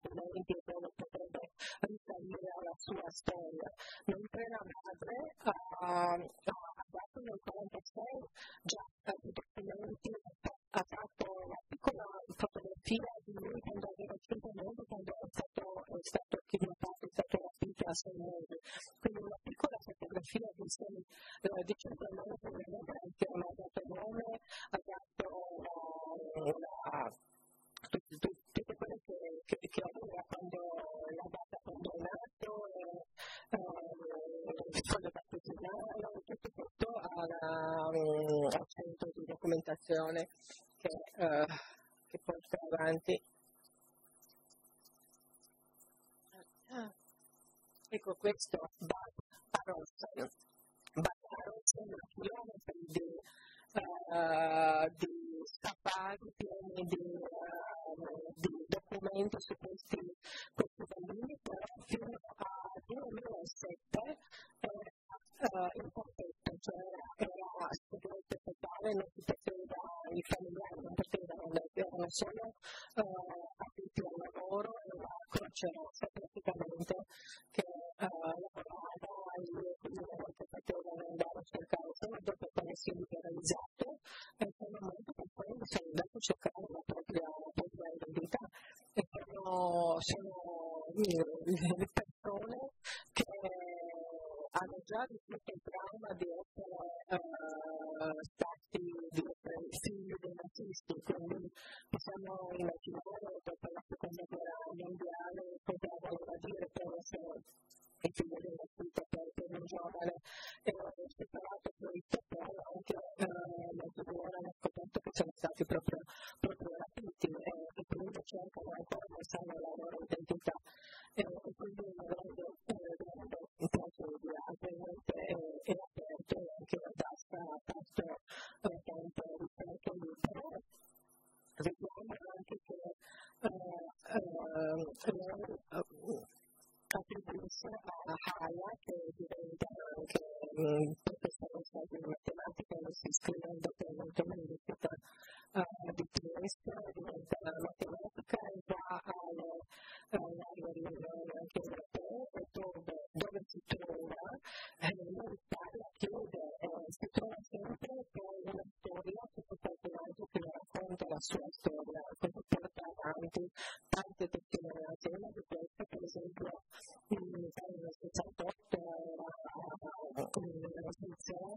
documenti e dove potrebbe risalire alla sua storia, mentre la madre ha, ha dato nel quarantasei già i documenti, ha fatto una piccola fotografia di lui quando aveva cinque mesi, quando è stato, è stato kidnappato, è stato rapito a sei mesi. Quindi una piccola fotografia di, sei, eh, di cinque mesi che non ha dato nome, ha dato la, tutte, tutte quelle che, che, che aveva quando l'ha data quando è nato, quando è battezzato, tutto questo al centro di documentazione che, uh, che porta avanti. Ah, ecco questo Barbaros, Barbaros è una chilometri di, uh, di scaffali pieni di, uh, di documenti su questi, questi bambini, però fino al duemilasette era uh, imperfetto, cioè era segreto totale, non si poteva, i familiari non potevano, erano solo uh, addetti al lavoro e la Croce Rossa praticamente che uh, lavorava e quindi non che potevano andare a cercare, solo dopo che si è liberalizzato e in quel momento poi sono andati a cercare la propria, la propria identità e sono, sono le persone che hanno già vissuto il trauma di essere uh, stati di essere figli dei nazisti, quindi possiamo immaginare dopo la seconda guerra mondiale cosa voleva dire per essere il figlio dei nazisti per, per un giovane e separato questo, però anche uh, la guerra hanno scoperto che sono stati proprio, proprio rapiti e, e quindi cercano ancora non sanno la loro identità e, e quindi una grande, una grande tragedia ovviamente è, è aperto e anche la tassa ha fatto eh, tanto rispetto lì, però vediamo anche che uh, uh, uh, attribuisce a Haya che diventa anche um, professoressa di matematica e si iscrive dopo all'università uh, di Trieste, diventa matematica e va alle uh, riunioni anche europee e dove, dove si trova eh, l'Italia chiede eh, si trova sempre con una storia che si porta avanti, che racconta la sua storia, quindi porta avanti tante testimonianze, una di queste per esempio nel sessantotto era una Svizzera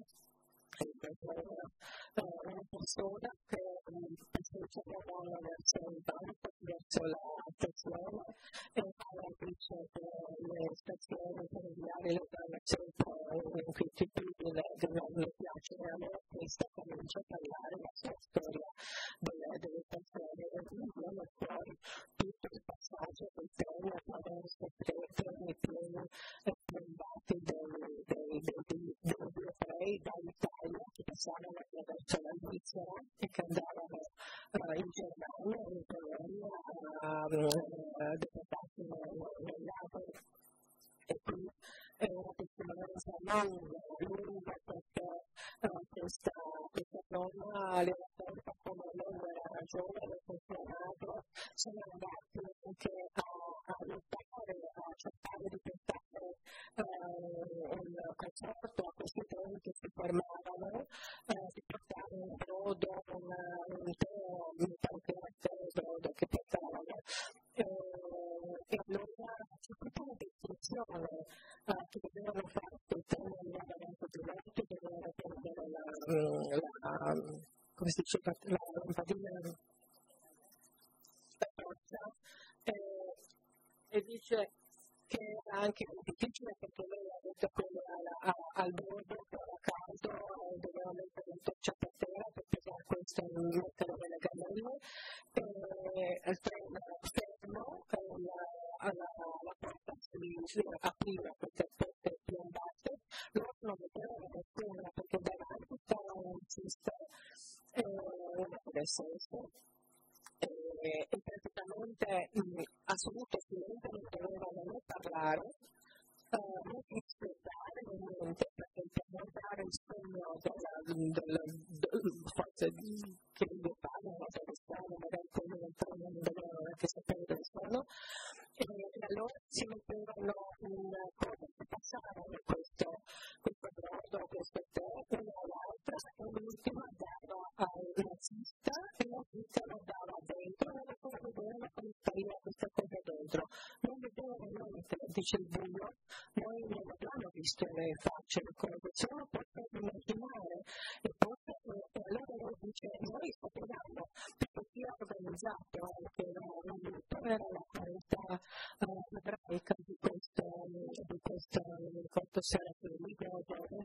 una persona che si trovava verso il banco, verso la stazione e poi dice che le stazioni ferroviarie le danno sempre un'inquietudine che non mi piace e allora questa comincia a parlare la sua storia delle, delle stazioni e quindi viene fuori tutto il passaggio del treno attraverso i treni pieni e plombati dei europei dall'Italia che passavano verso la Svizzera e che andavano uh, in Germania, in Polonia, uh, deportati nel lago e qui è una testimonianza lunga, lunga perché uh, questa, questa donna le racconta come lei era ragione, le funzionato, sono andati anche a, a lottare, a cercare di portare uh, un conforto a questi treni che si fermavano, uh, di portare un brodo, un, un tè, un panchette, un brodo che portavano. E, e allora c'è tutta una distinzione uh, che dovevano fare che il treno andava molto più lento, dovevano prendere la, la, come si dice, la lampadina, la torcia, e, e dice che era anche difficile perché lei ha detto che al bordo che era caldo e doveva mettere la torcia per terra per pesare questo e mettere delle gamelle e il treno fermo e la, la, la porta si apriva queste porte piombate, loro non vedevano nessuno perché davanti stava un nazista e una professoressa e, e praticamente mh, assoluto silenzio, non dovevano né parlare uh, né aspettare niente perché per non dare il segno della, della, della forza che deve fare, non deve stare, magari come non dovevano neanche sapere dove sono allora si mettevano in cosa, si passavano questo, questo brodo, questo tè, una all'altra, e l'ultima dava al nazista e la nazista lo dava dentro, e la cosa vedevano come spariva questa cosa dentro. Non vedevano niente, dice il buio, noi non abbiamo visto le facce, le cose, solo possono immaginare, e poi e allora lui dice, noi sapevamo, perché chi ha organizzato anche l'aiuto era la comunità uh, ebraica di questo, di questo, di questo Serafini Godore.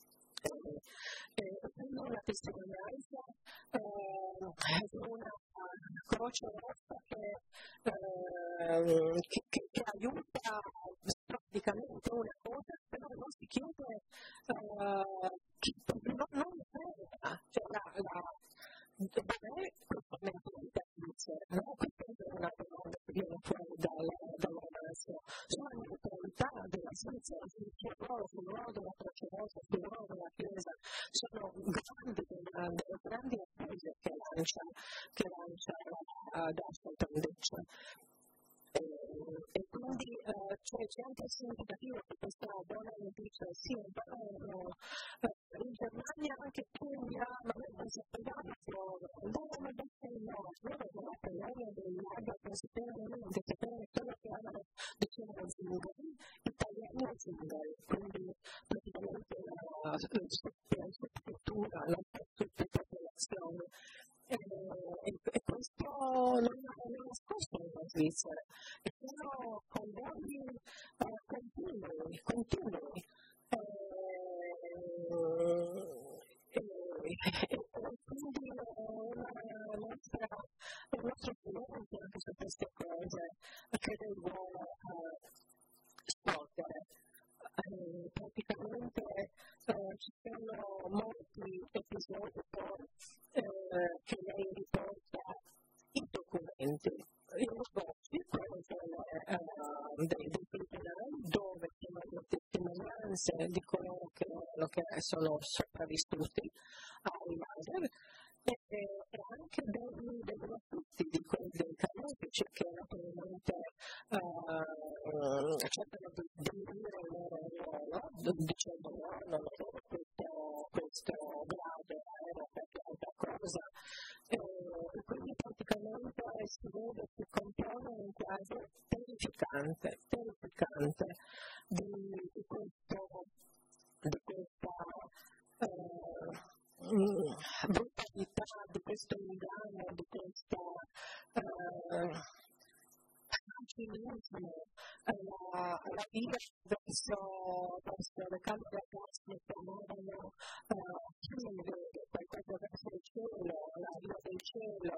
E quindi una testimonianza, uh, una croce rossa che, uh, che, che, che aiuta praticamente una cosa, però non si chiude, uh, non, non frega, cioè la, la non è questa mentalità svizzera, no? Questa è una domanda che viene fuori dalla, dalla naso, sulla mentalità della Svizzera, sul ruolo, sul ruolo della Croce Rossa, sul ruolo della Chiesa, sono grandi, delle grandi attese che lancia, che lancia uh, Dashiell Tandetsch. E, e quindi uh, cioè, c'è anche il significativo che questa donna mi dice sì, però uh, in Germania anche Puglia, ma noi non sapevamo solo, andavano a essere no, loro della Polonia, del Lago, non sapevano niente, sapevano solo che erano, dicevano zingari, italiani e zingari, quindi praticamente una struttura, la sottopopolazione. E, e, e questo non è nascosto nella Svizzera, e sono convogli uh, continui, continui. E, e, e, e quindi uh, la nostra, il nostro silenzio anche su queste cose credo vuole uh, svolgere. Uh, praticamente uh, ci sono molti episodi poi uh, che lei riporta i documenti, i negozi, quelli uh, dei, dei tribunali, dove ci sono le testimonianze di coloro che, che sono sopravvissuti ai laser, e, e anche dei, dei graffiti di quelli dei canonici che naturalmente uh, cercano di dire il loro ruolo, dicendo no, non è questo, questo grado, era perché altra cosa. E quindi praticamente si vede, si compone un quadro terrificante, terrificante di, di questo, di questa uh, brutalità, di questo inganno, di questa uh, cinismo, la, la via verso, verso le camere a gas che chiamavano uh, qualcosa verso il cielo, la via del cielo,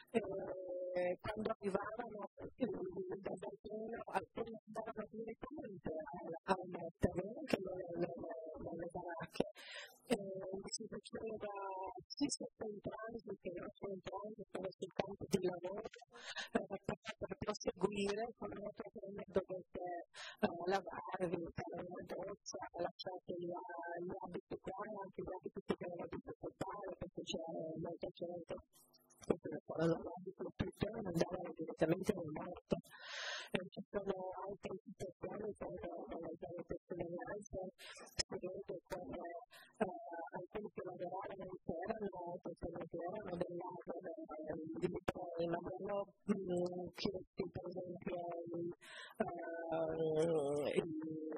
e quando arrivavano dal treno, alcuni andavano direttamente al mettere, che non le baracche, e si faceva sì sotto in transito, non solo in transito, sul campo di lavoro, eh, per, per proseguire con l'altro che dovete uh, lavarvi, fare una doccia, lasciate gli, gli abiti qua, anche gli abiti che erano difficoltà, perché c'era molta gente che portavano l'abito tutto e andavano direttamente nel morto. E ci sono altre situazioni come le testimonianze, si vede come uh, alcuni che lavoravano c'erano, persone che erano del lago di Litroni, ma non ho chiesti per esempio i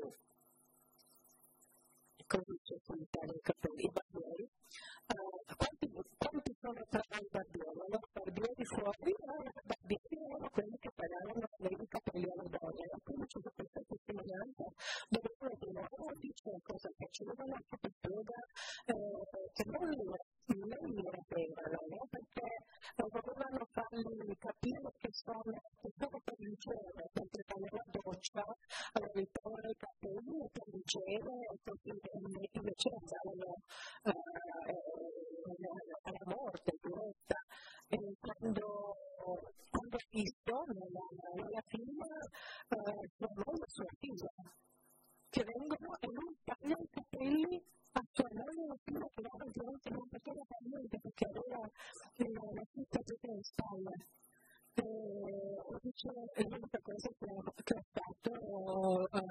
come dice sul piano i capelli, i barbieri. Quanti sono tra i barbieri? Allora, barbieri fuori, i barbieri erano quelli che pagavano i capelli alle donne. Quindi c'è questa testimonianza dove uno di loro dice cosa facevano, che ti spiega che non li rapevano, no? Perché volevano fargli capire che sono solo per il gelo, perché fanno la doccia, allora li trovano i capelli per il gelo e così invece andavano alla morte diretta. E quando ho visto nella, nella figlia sua moglie e sua figlia che vengono e lui taglia i capelli a sua moglie e la figlia che va ovviamente non poteva fare niente perché aveva la tutta dietro le spalle. E dice l'unica cosa che ha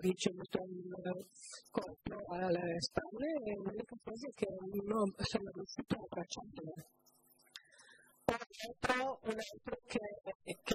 ricevuto un colpo alle spalle e l'unica cosa è che non sono riuscito a abbracciarlo. Poi altro, un altro che, che,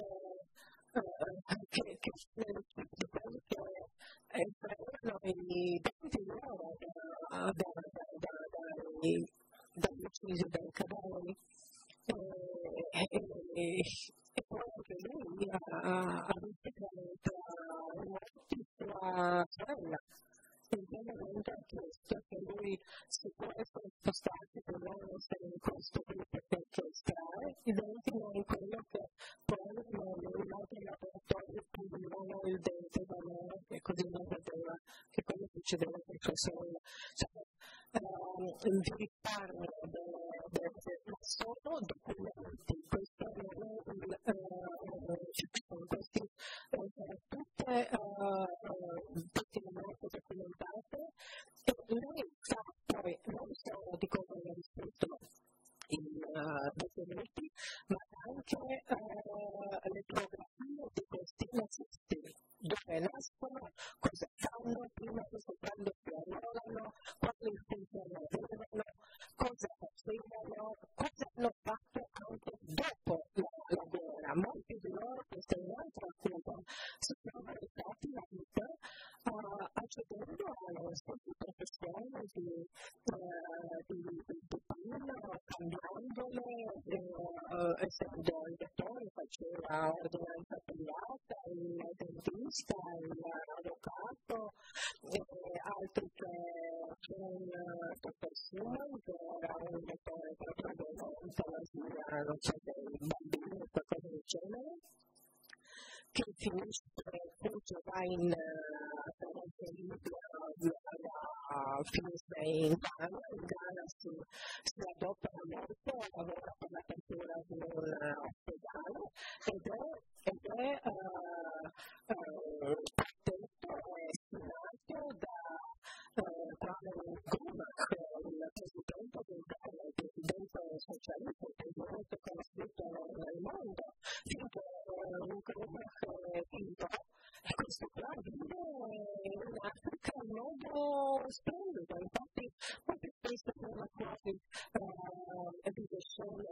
uh, che, che sono di quelli che entrano i denti loro da, da, da, da, da, dagli uccisi dai cadaveri. E, e, e, e poi anche lui ha, ha visto che una piccola sorella internamente ha chiesto che lui si può essere spostato per non essere in questo gruppo perché estrae i denti ma in quello che poi in altri laboratori pulivano il dente da loro e così non vedeva che quello succedeva con sua sorella. Cioè, um, il risparmio ma sono documenti, questo non è il, uh, ci sono questi uh, tutte uh, tutti le morti documentate e lei sa poi non solo di cosa hanno scritto i uh, detenuti ma anche uh, le biografie di questi nazisti, dove nascono, cosa fanno prima, cosa quando si arruolano, quali funzioni avevano, cosa facevano, cosa hanno fatto anche dopo la, la guerra. Molti di loro, questa è un'altra accusa, si sono stati la vita uh, accedendo alle stesse professioni di, uh, di, di, di prima, cambiandole, uh, essendo il dottore, faceva ordinanza privata, il dentista, l'avvocato, e altri che c'era un dottor Schumann che era un dottore proprio dell'eutanasia, non so, dei bambini o qualcosa del genere, che finisce appunto va in attraverso il Libia finisce in Ghana, in Ghana si, si adotta la morte, lavora per l'apertura di un ospedale ed è, ed è uh, uh, protetto e stimato da uh, Kwame Nkrumah, il presidente del Ghana, il presidente socialista, il presidente conosciuto nel mondo, finché uh, Nkrumah è finito. E questo qua vive in Africa in modo splendido, infatti molto spesso parla quasi vive solo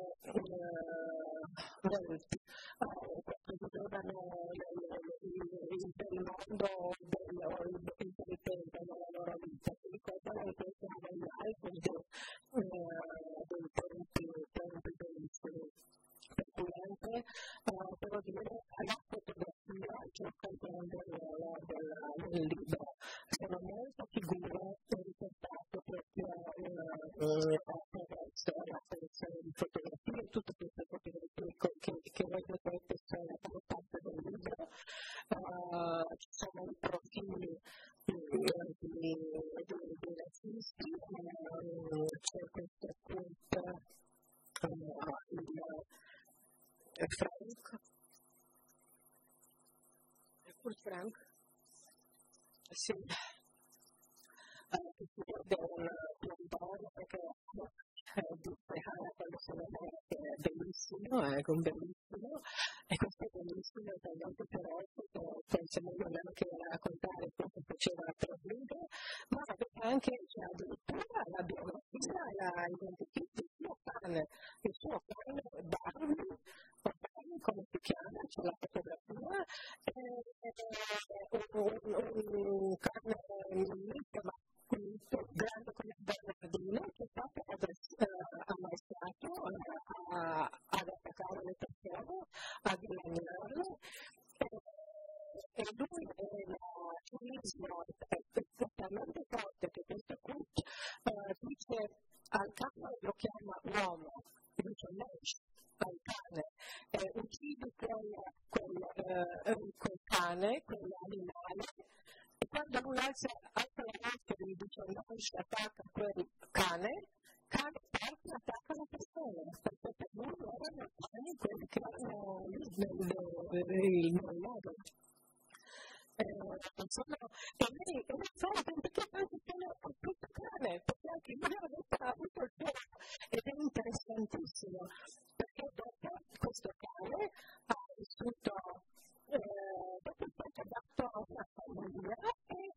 venuti perché vivevano per il mondo il tempo nella loro vita, si ricordano che siamo gli album dei tempi bellissimi. Per cui anche uh, devo dire la fotografia che comprende nel libro sono molte figure riportate proprio attraverso la selezione di fotografie, tutte queste fotografie che, che voi potete sono parte del libro, uh, ci sono i profili di, di, di nazisti, um, c'è questo appunto uh, il Frank, Kurt Frank, sì, che si vede un piantone che di Sahara quando sono che è bellissimo, è un bellissimo, e questo è bellissimo è talmente feroce che forse non è neanche raccontare cosa faceva a Trasvide, ma anche c'è addirittura la biografia, la identifica il suo cane, il suo cane Barney, come si chiama, c'è la fotografia, un cane ma grande come Bernardino che è stato ammaestrato ad attaccare le persone, a dilaniarle e lui nel cinismo è talmente forte che questo Kurt dice al cane lo chiama uomo, dice Mensch al cane, eh, uccidi quel, quel, eh, quel cane, quell'animale, e quando lui alza, alza la mano e gli dice Mensch attacca quel cane, cane parte e attacca la persona, perché per lui erano i cani quelli che erano il mollato. Insomma, e lei non so perché anche con tutto cane, perché anche lui aveva avuto il suo, ed è interessantissimo, perché dopo questo cane ha vissuto, eh, dopo è stato dato a una famiglia e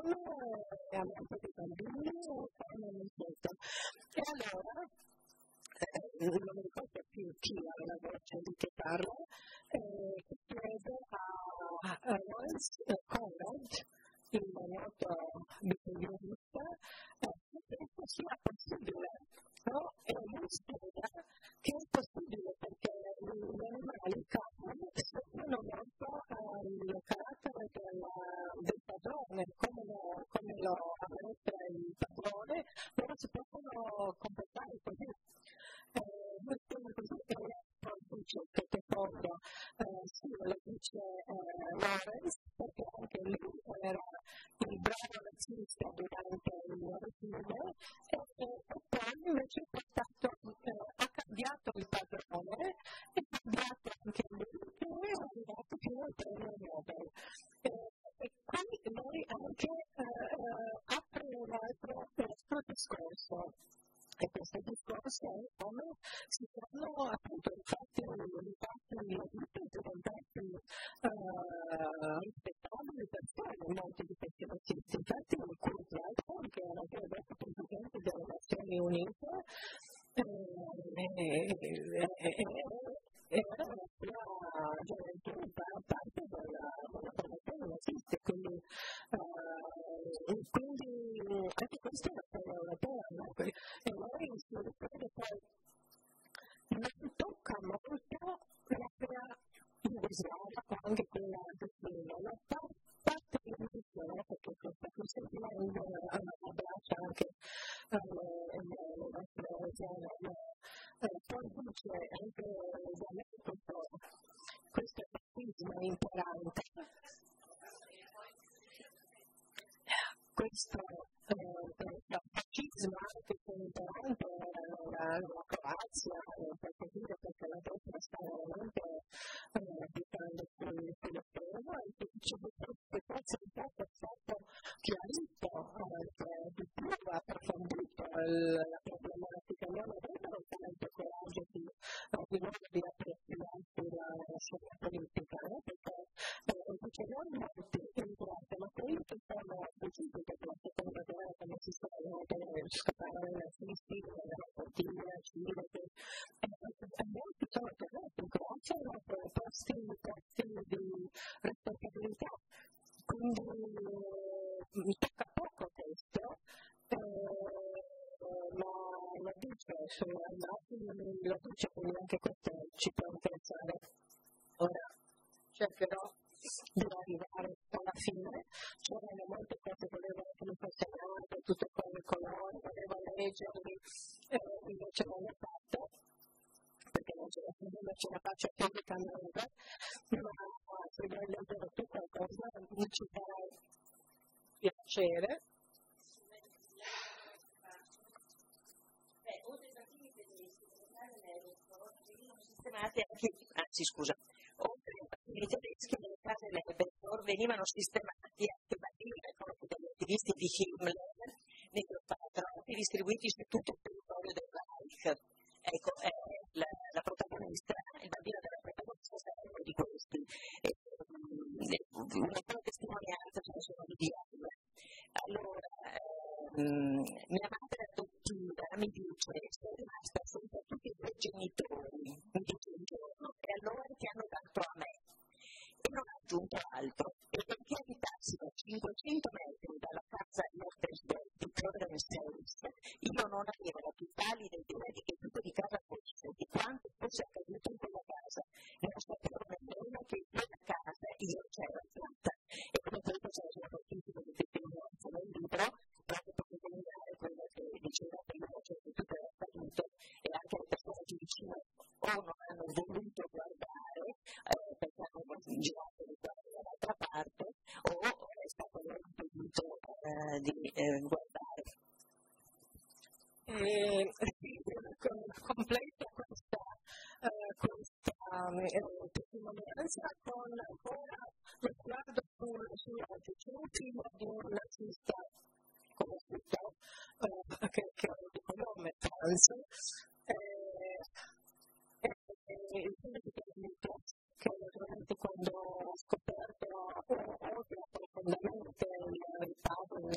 e amante di bambini e non mi chiedo. E allora, eh, non mi ricordo più chi ha la voce di che parla, eh, chiede a, a Lawrence eh, Conrad, il noto biblioteca, eh, se questo sia possibile. No? E lui spiega che è possibile perché gli animali cambiano e seguono molto il carattere del, del padrone, come lo, come lo ammette il padrone, loro si possono comportare così. Eh, lui spiega così e poi dice che secondo eh, sì, lo dice eh, Lawrence, perché anche lui era il bravo razzista durante il regime e, e, e poi invece è stato, eh, ha cambiato il padrone e ha cambiato anche lui che è arrivato fino al premio Nobel. E, e qui noi anche eh, apre un altro, un altro discorso. E questo discorso è come si fanno appunto infatti infatti diventati uh, rispettabili persone molti di questi razzisti. Infatti il Kurt Waldheim, che era adesso presidente delle Nazioni Unite, era la sua gioventù parte della formazione nazista, quindi quindi anche questo è una storia europea, e noi si ripete poi non tocca molto l'opera jugoslava o anche quella argentina, ma parte dell'indizione perché questa cosa abbraccia anche le nostre zone, poi dice anche questo questo fascismo imperante, questo fascismo anche imperante nella Croazia, per dire perché la destra sta veramente abitando sulle fermo e che ci forse un po' è stato chiarito anche di più approfondito la problematica, non avrebbero tanto coraggio di nuovo di approfondire la scena politica, perché dice non molti entrate, ma quelli che sono decisi per la seconda guerra come si sta scappare dai nazisti, dalla cortina, Cile, che molti sono tornati in Croazia e hanno posti di responsabilità. Quindi mi tocca poco questo, ma lo dice sulle andate, lo dice, quindi anche questo ci può interessare. Ora cercherò di arrivare alla fine, c'erano molte cose che volevo che mi fosse dato, tutto con i colori, volevo leggerli, eh, invece non l'ho fatto, perché non ce la, non ce la faccio fisicamente, ma se vuoi leggere tu qualcosa mi ci farà piacere. Beh, oltre ai partiti tedeschi, sistemati anche, anzi scusa, oltre ai partiti tedeschi nelle case Lebensborn venivano sistemati anche bambini raccolti dagli attivisti di Himmler nei patrotti distribuiti su tutto il territorio del Reich. Ecco, eh, la, la protagonista, il bambino della protagonista sarà uno di questi. E, um, una tua testimonianza ce ne sono di diavolo. Allora, um, mia madre adottiva mi dice: sei rimasta senza tutti i tuoi genitori, mi dice un giorno, e allora ti hanno dato a me. E non ha aggiunto altro, e perché abitassimo a cinquecento metri dalla casa di Ostersberg di Providence, io non avevo la più pallida idea di che tipo di casa fosse, di quanto fosse accaduto in quella casa. Non sapevo nemmeno che in quella casa io c'ero stata. E come poi c'era una fortissima testimonianza nel libro, proprio per esaminare quello che diceva prima, cioè che tutto era accaduto e anche le persone che vicino o non hanno voluto guardare eh, perché hanno girato di qua dall'altra parte o è stato loro impedito eh, di eh, guardare. E completo questa, uh, questa uh, testimonianza con ancora lo sguardo sulla giudice di un nazista conosciuto, uh, che, che ho di cognome Franz, e il significato che naturalmente quando ho scoperto oltre profondamente il padre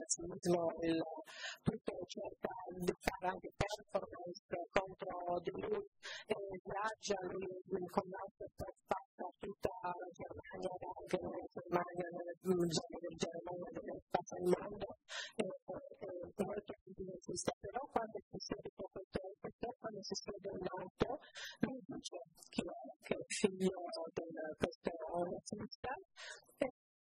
narcisismo, il, tutto cerca di fare anche performance contro di lui, e viaggia, lui con l'auto passa tutta la Germania, anche nella Germania, nel genere del Germania dove passa il mondo, e, e, e molto esiste. Però quando si siede questo, quando si siede in auto, lui dice che è figlio di questo nazista, e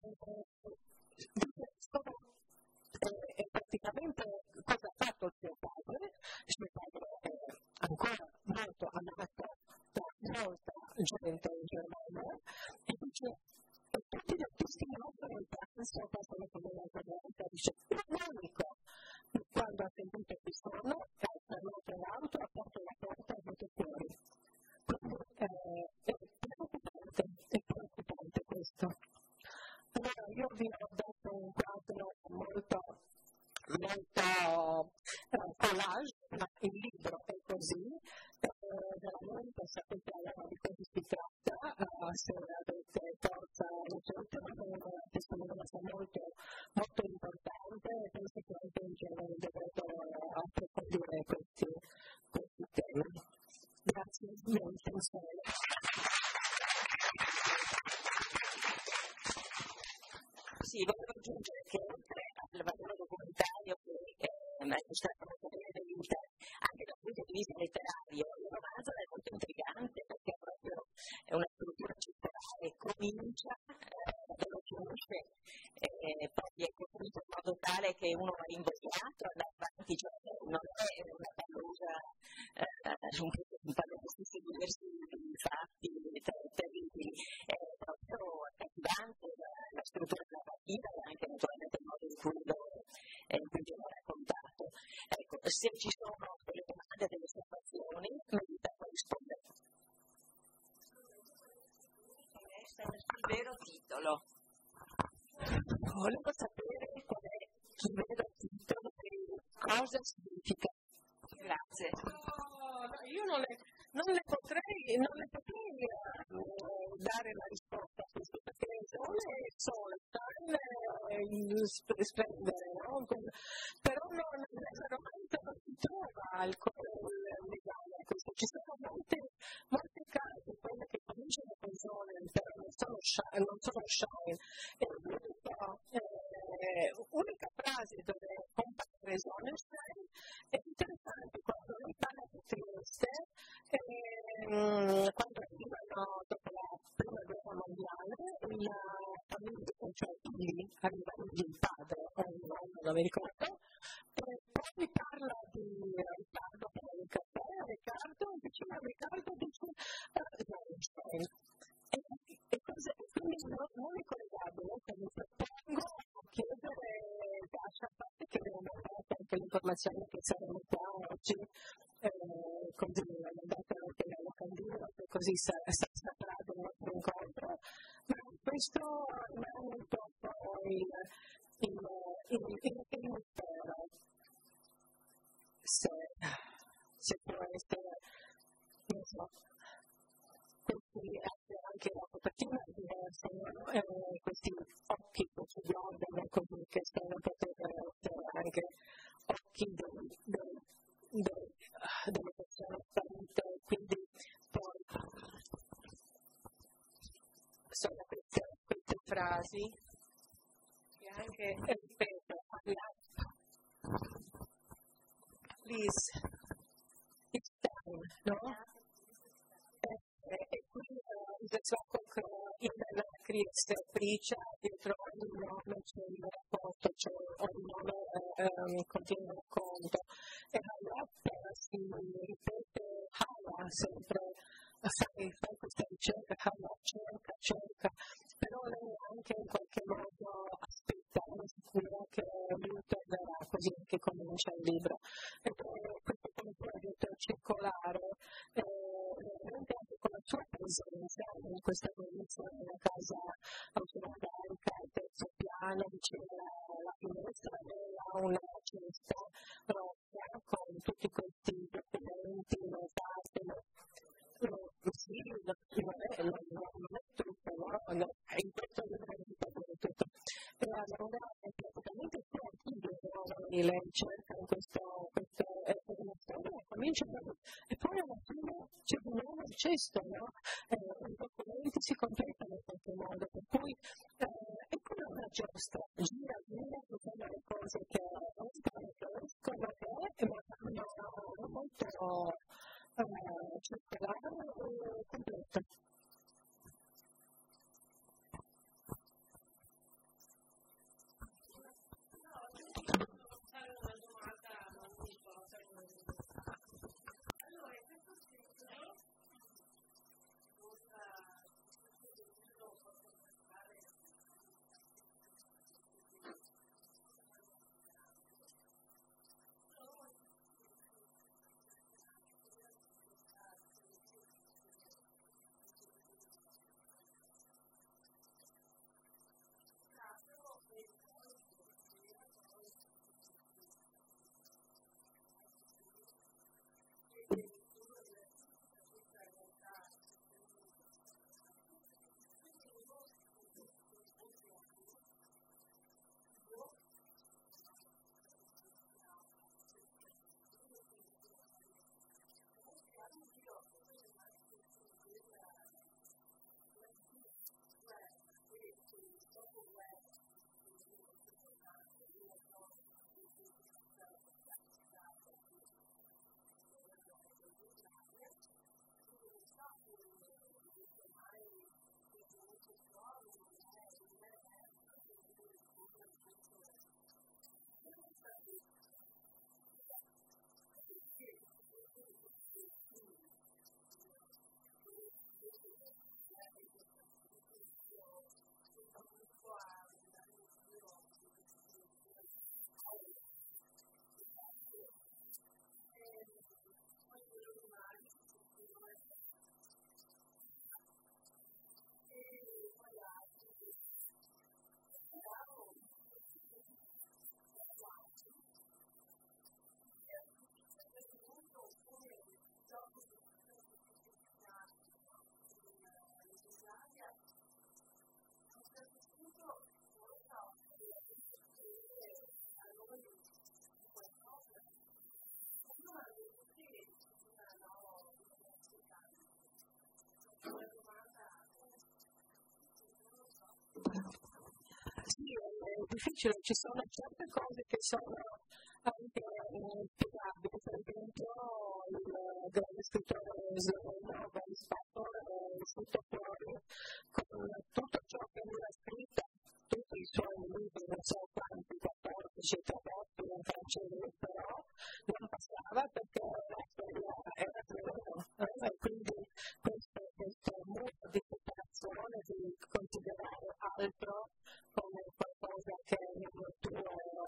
e praticamente cosa ha fatto il suo padre? Il suo padre è ancora molto amato da molta gente in Germania, e dice e tutti gli artisti nostri pensano passano come una cosa, dice l'unico quando ha sentito il suono è fermato l'auto, ha aperto la porta e è venuto fuori. Quindi eh, è preoccupante, è preoccupante questo. Allora io vi ho dato un quadro molto molto eh, collage, ma il libro è così, eh, veramente sapete allora di cosa si tratta, eh, se avete forza ricevete una testimonianza molto, molto importante, e penso che anche in genere dovrete approfondire questi, questi temi. Grazie, buon pensiero. Sì, volevo aggiungere che oltre al valore documentario che eh, è stato molto bene aiuta, anche dal punto di vista letterario, il romanzo è molto intrigante perché proprio è una struttura circolare, comincia, eh, lo conosce, eh, poi è costruito in modo tale che uno è invogliato ad andare avanti, cioè non è una pallosa, eh, un po' di diversi fatti terribili, è proprio accattivante la, la struttura narrativa e anche naturalmente il modo in cui lo eh, in cui viene raccontato. Ecco, se ci sono delle domande, delle osservazioni, merita poi rispondere. Questo è il vero titolo. Volevo sapere qual è il vero titolo e cosa significa. Grazie. No, io non le, non le potrei, non le potrei uh, dare la risposta a questo, perché sole e sole, splendere, no? Però non, nel romanzo non si trova il legame a questo. Ci sono molte, molte case, quelle che cominciano con sole, però non sono shine, non sono shine. E l'unica, eh, unica frase dove compare Sonnenschein è interessante quando lui parla di Trieste, eh, quando arrivano dopo la prima guerra mondiale, la famiglia, cioè lì arrivano il padre o il nonno, non mi ricordo, e poi parla di Riccardo che è il caffè, Riccardo, vicino a Riccardo dice Sonnenschein. E, e cos'è? Quindi non è collegabile, quindi propongo chiedere a parte che abbiamo dato anche l'informazione che saranno qua oggi, eh, così l'abbiamo dato anche alla candidatura, così saprà del nostro incontro, ma questo rimane un po' il, il, il, il, il mistero, se, se può essere, non so, questi anche la copertina è diversa, no? eh, questi occhi che ci guardano così, che sono potrebbero essere anche occhi dei, dei, dei, delle persone sparite, quindi poi sono queste, queste frasi che anche ripeto, please, it's time, no? E qui za svakog imena krije se priča, dietro ogni nome c'è il rapporto, c'è ogni nome um, contiene un racconto. E allora si ripete Hala sempre, sai, fai questa ricerca, Hala cerca, cerca, però lei anche in qualche modo aspetta, è sicura che lui tornerà, così che comincia il libro. E poi questo come progetto circolare, veramente anche con la sua presenza in questa condizione, una casa automatica al terzo piano vicino alla finestra, aveva una cesta rossa con tutti questi documenti, le carte, sì, non è, non è tutto, no? In questo libro è tutto. E allora è praticamente più antico, le ricerche in questo, questo informazione cominciano e poi alla fine c'è di nuovo il cesto, no? Eh, i documenti si completano in qualche modo, per cui eh, è come una giostra, gira, gira, si fanno le cose che escono, che escono, che è, ma fanno molto eh, circolare e completo. Sì, è difficile, ci sono certe cose che sono anche inspiegabili, per esempio il grande scrittore sloveno Boris Pater è uscito fuori con tutto ciò che lui ha scritto, tutti i suoi libri, non so quanti, quattordici, tradotti in francese, però non passava perché la storia era slovena, eh? Quindi questo, questo muro di separazione, di considerare altro come qualcosa che non è tuo,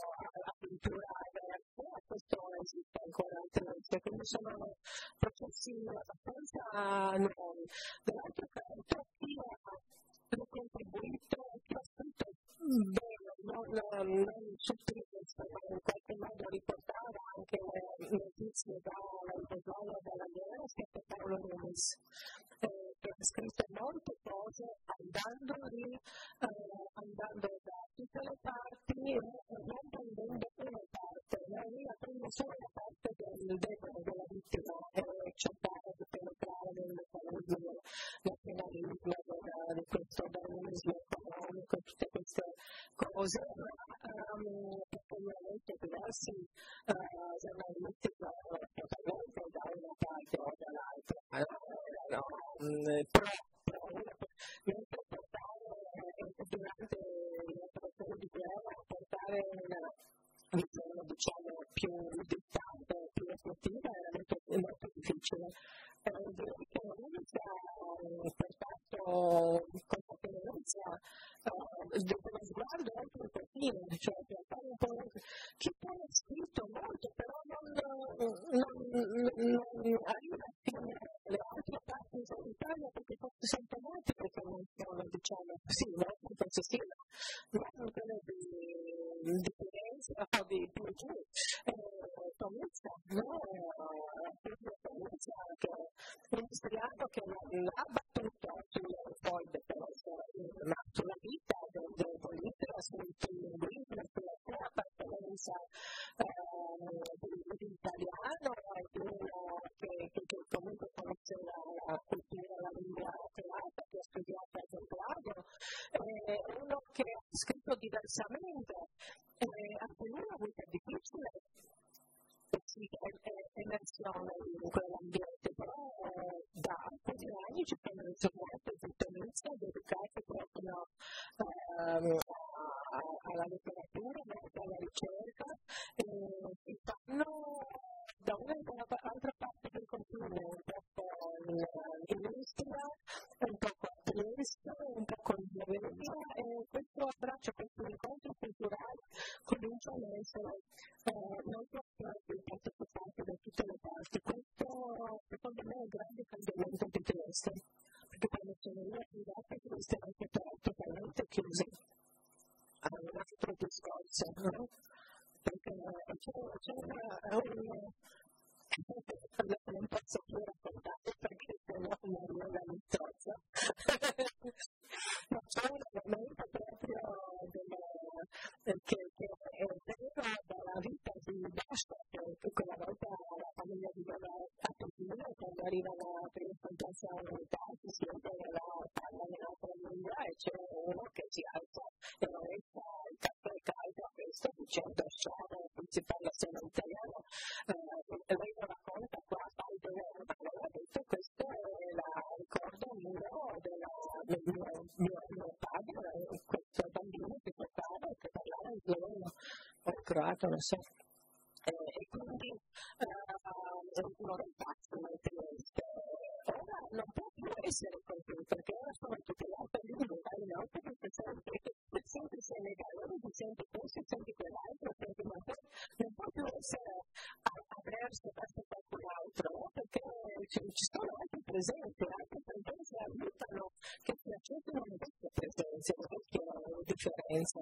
la cultura diversa, questo esiste ancora altrimenti, quindi sono processi abbastanza nuovi. Dall'altro canto chi ha contribuito, chi ha scritto bene, non, non supprimersi, ma in qualche modo riportare anche le notizie dall'Isola dalla guerra, è stato Paolo Nunes, eh, che ha scritto molte cose andando lì, eh, andando da tutte le parti, non prendendo una parte, ma lui ha preso solo la parte del debole, della vittima, e cercare di penetrare nel meccanismo nazionalismo, di questo darwinismo economico, tutte queste cose, ma um, perché io ho letto diversi uh, giornalisti che erano totalmente da una parte o dall'altra, no, no, no, però, però mentre portare durante l'operazione di guerra, portare una visione diciamo più distante, più effettiva era molto, molto difficile. Eh, direi che l'Unizia ha portato consapevolezza eh, dello sguardo oltre il confine, cioè per fare un po' chi poi ha scritto molto, però non, non, non arriva fino alle altre parti dell'Italia perché forse sono tematiche che non sono, diciamo, sì, molto forse sì, ma non quelle di, di Firenze o di Più, Tomizia, no? Tomizia che è un studiato che non ha battuto sulle foglie, ma sulla vita del politico, sul linguismo, sulla sua appartenenza uno che ha scritto diversamente, eh, anche lui ha avuto difficile emersione in quell'ambiente, però eh, da alcuni anni ci sono insegnanti di tendenza dedicati proprio ehm, alla letteratura, alla ricerca, e fanno da una e dall'altra parte del confine, un po' in, in Istria, un po' a Trieste, un po' con la Venedia, e questo abbraccio, questo incontro culturale cominciano a essere eh, molto partecipanti da tutte le parti. Questo secondo me è un grande cambiamento di Trieste, perché quando sono io arrivata a Trieste era tutto totalmente chiuso a un altro discorso, no? Perché c'è una non posso più raccontare perché se no mi arriva la mistrozza. Ma c'è un elemento proprio del, che, che è vero dalla vita di Basta, che quella volta la famiglia viveva a Pechino, quando arrivano a prima stanza all'unità si siente la parla nella famiglia e c'è uno che si alza e non resta il capo e caldo a questo dicendo ciao, si parla solo italiano. E lei lo racconta qua, ha detto questo è la ricordo mio del mio, mio, mio padre, questo bambino che toccava e che parlava in sloveno o in croato, non so. E, e quindi uh, non è facile Trieste. Ora non può più essere così, perché ora sono tutte le altre lingue, in altre perché senti senegalese, ti senti questo, senti quell'altro, senti ma poi non può più essere avverso verso qualcun altro, perché ci sono altri presenti, altre presenze aiutano che si accettino le vostre presenze, le vostre differenze.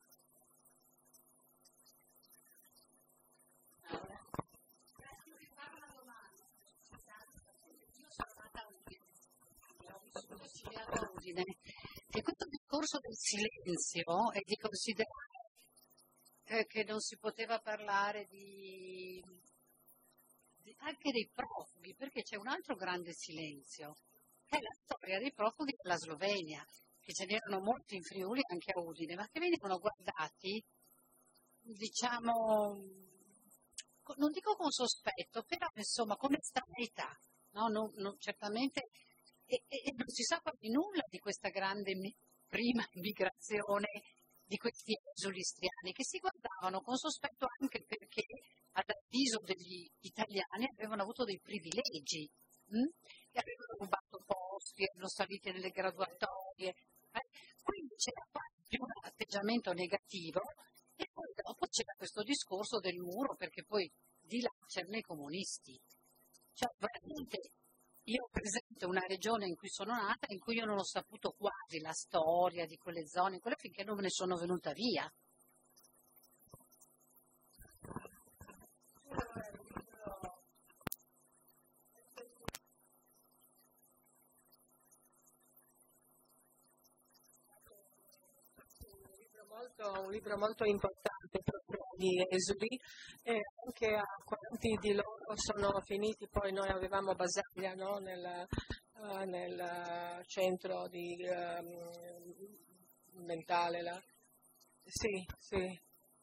E questo discorso del silenzio e di considerare eh, che non si poteva parlare di, di, anche dei profughi, perché c'è un altro grande silenzio, che è la storia dei profughi della Slovenia, che ce n'erano molti in Friuli, anche a Udine, ma che venivano guardati, diciamo, non dico con sospetto, però insomma come stranità, no? Non, non, certamente. E, e, e non si sa quasi nulla di questa grande mi, prima migrazione di questi esuli istriani che si guardavano con sospetto anche perché ad avviso degli italiani avevano avuto dei privilegi, hm? Che avevano rubato posti, erano stabiliti nelle graduatorie, eh? Quindi c'era quasi un atteggiamento negativo e poi dopo c'era questo discorso del muro perché poi di là c'erano i comunisti, cioè veramente. Io ho presente una regione in cui sono nata, in cui io non ho saputo quasi la storia di quelle zone, quelle finché non me ne sono venuta via. Molto, un libro molto importante proprio di esuli e anche a quanti di loro sono finiti, poi noi avevamo Basaglia, no? nel, uh, nel centro di, uh, mentale là. Sì, sì.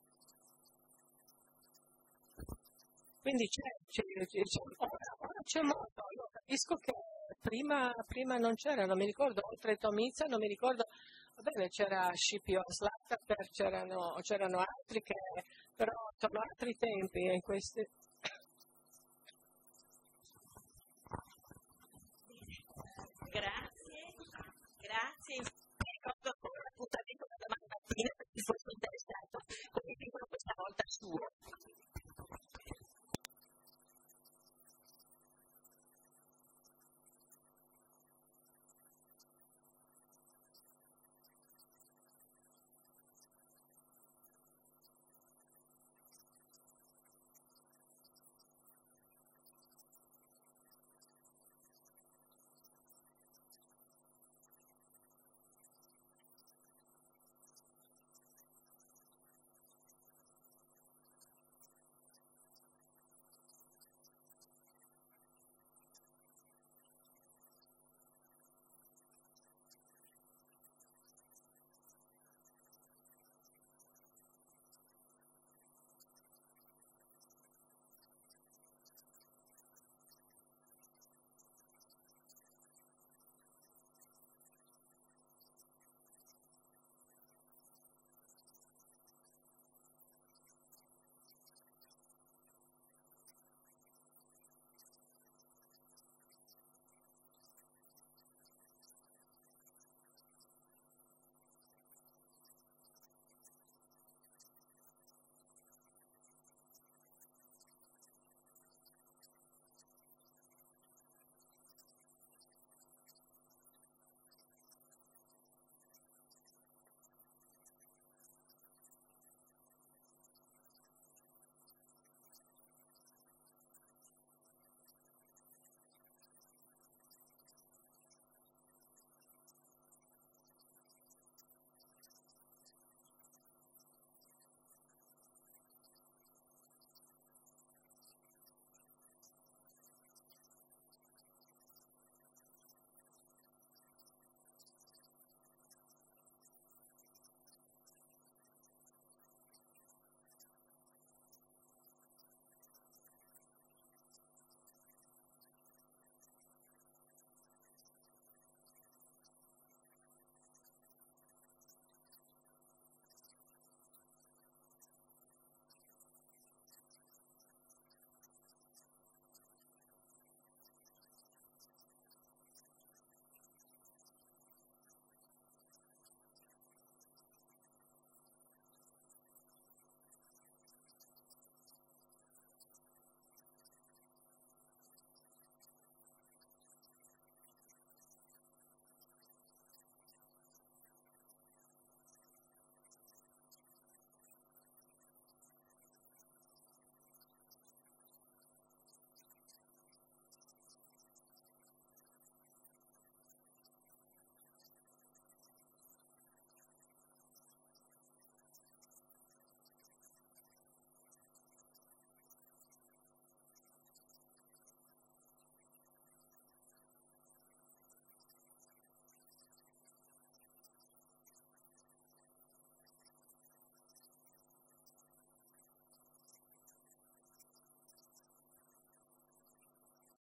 Quindi c'è, c'è, c'è, c'è ora, ora c'è molto, io capisco che prima, prima non c'era, non mi ricordo, oltre Tomizza, non mi ricordo. Va bene, c'era Scipio Slataper, c'erano, c'erano altri che, però sono altri tempi in questi. Grazie, grazie.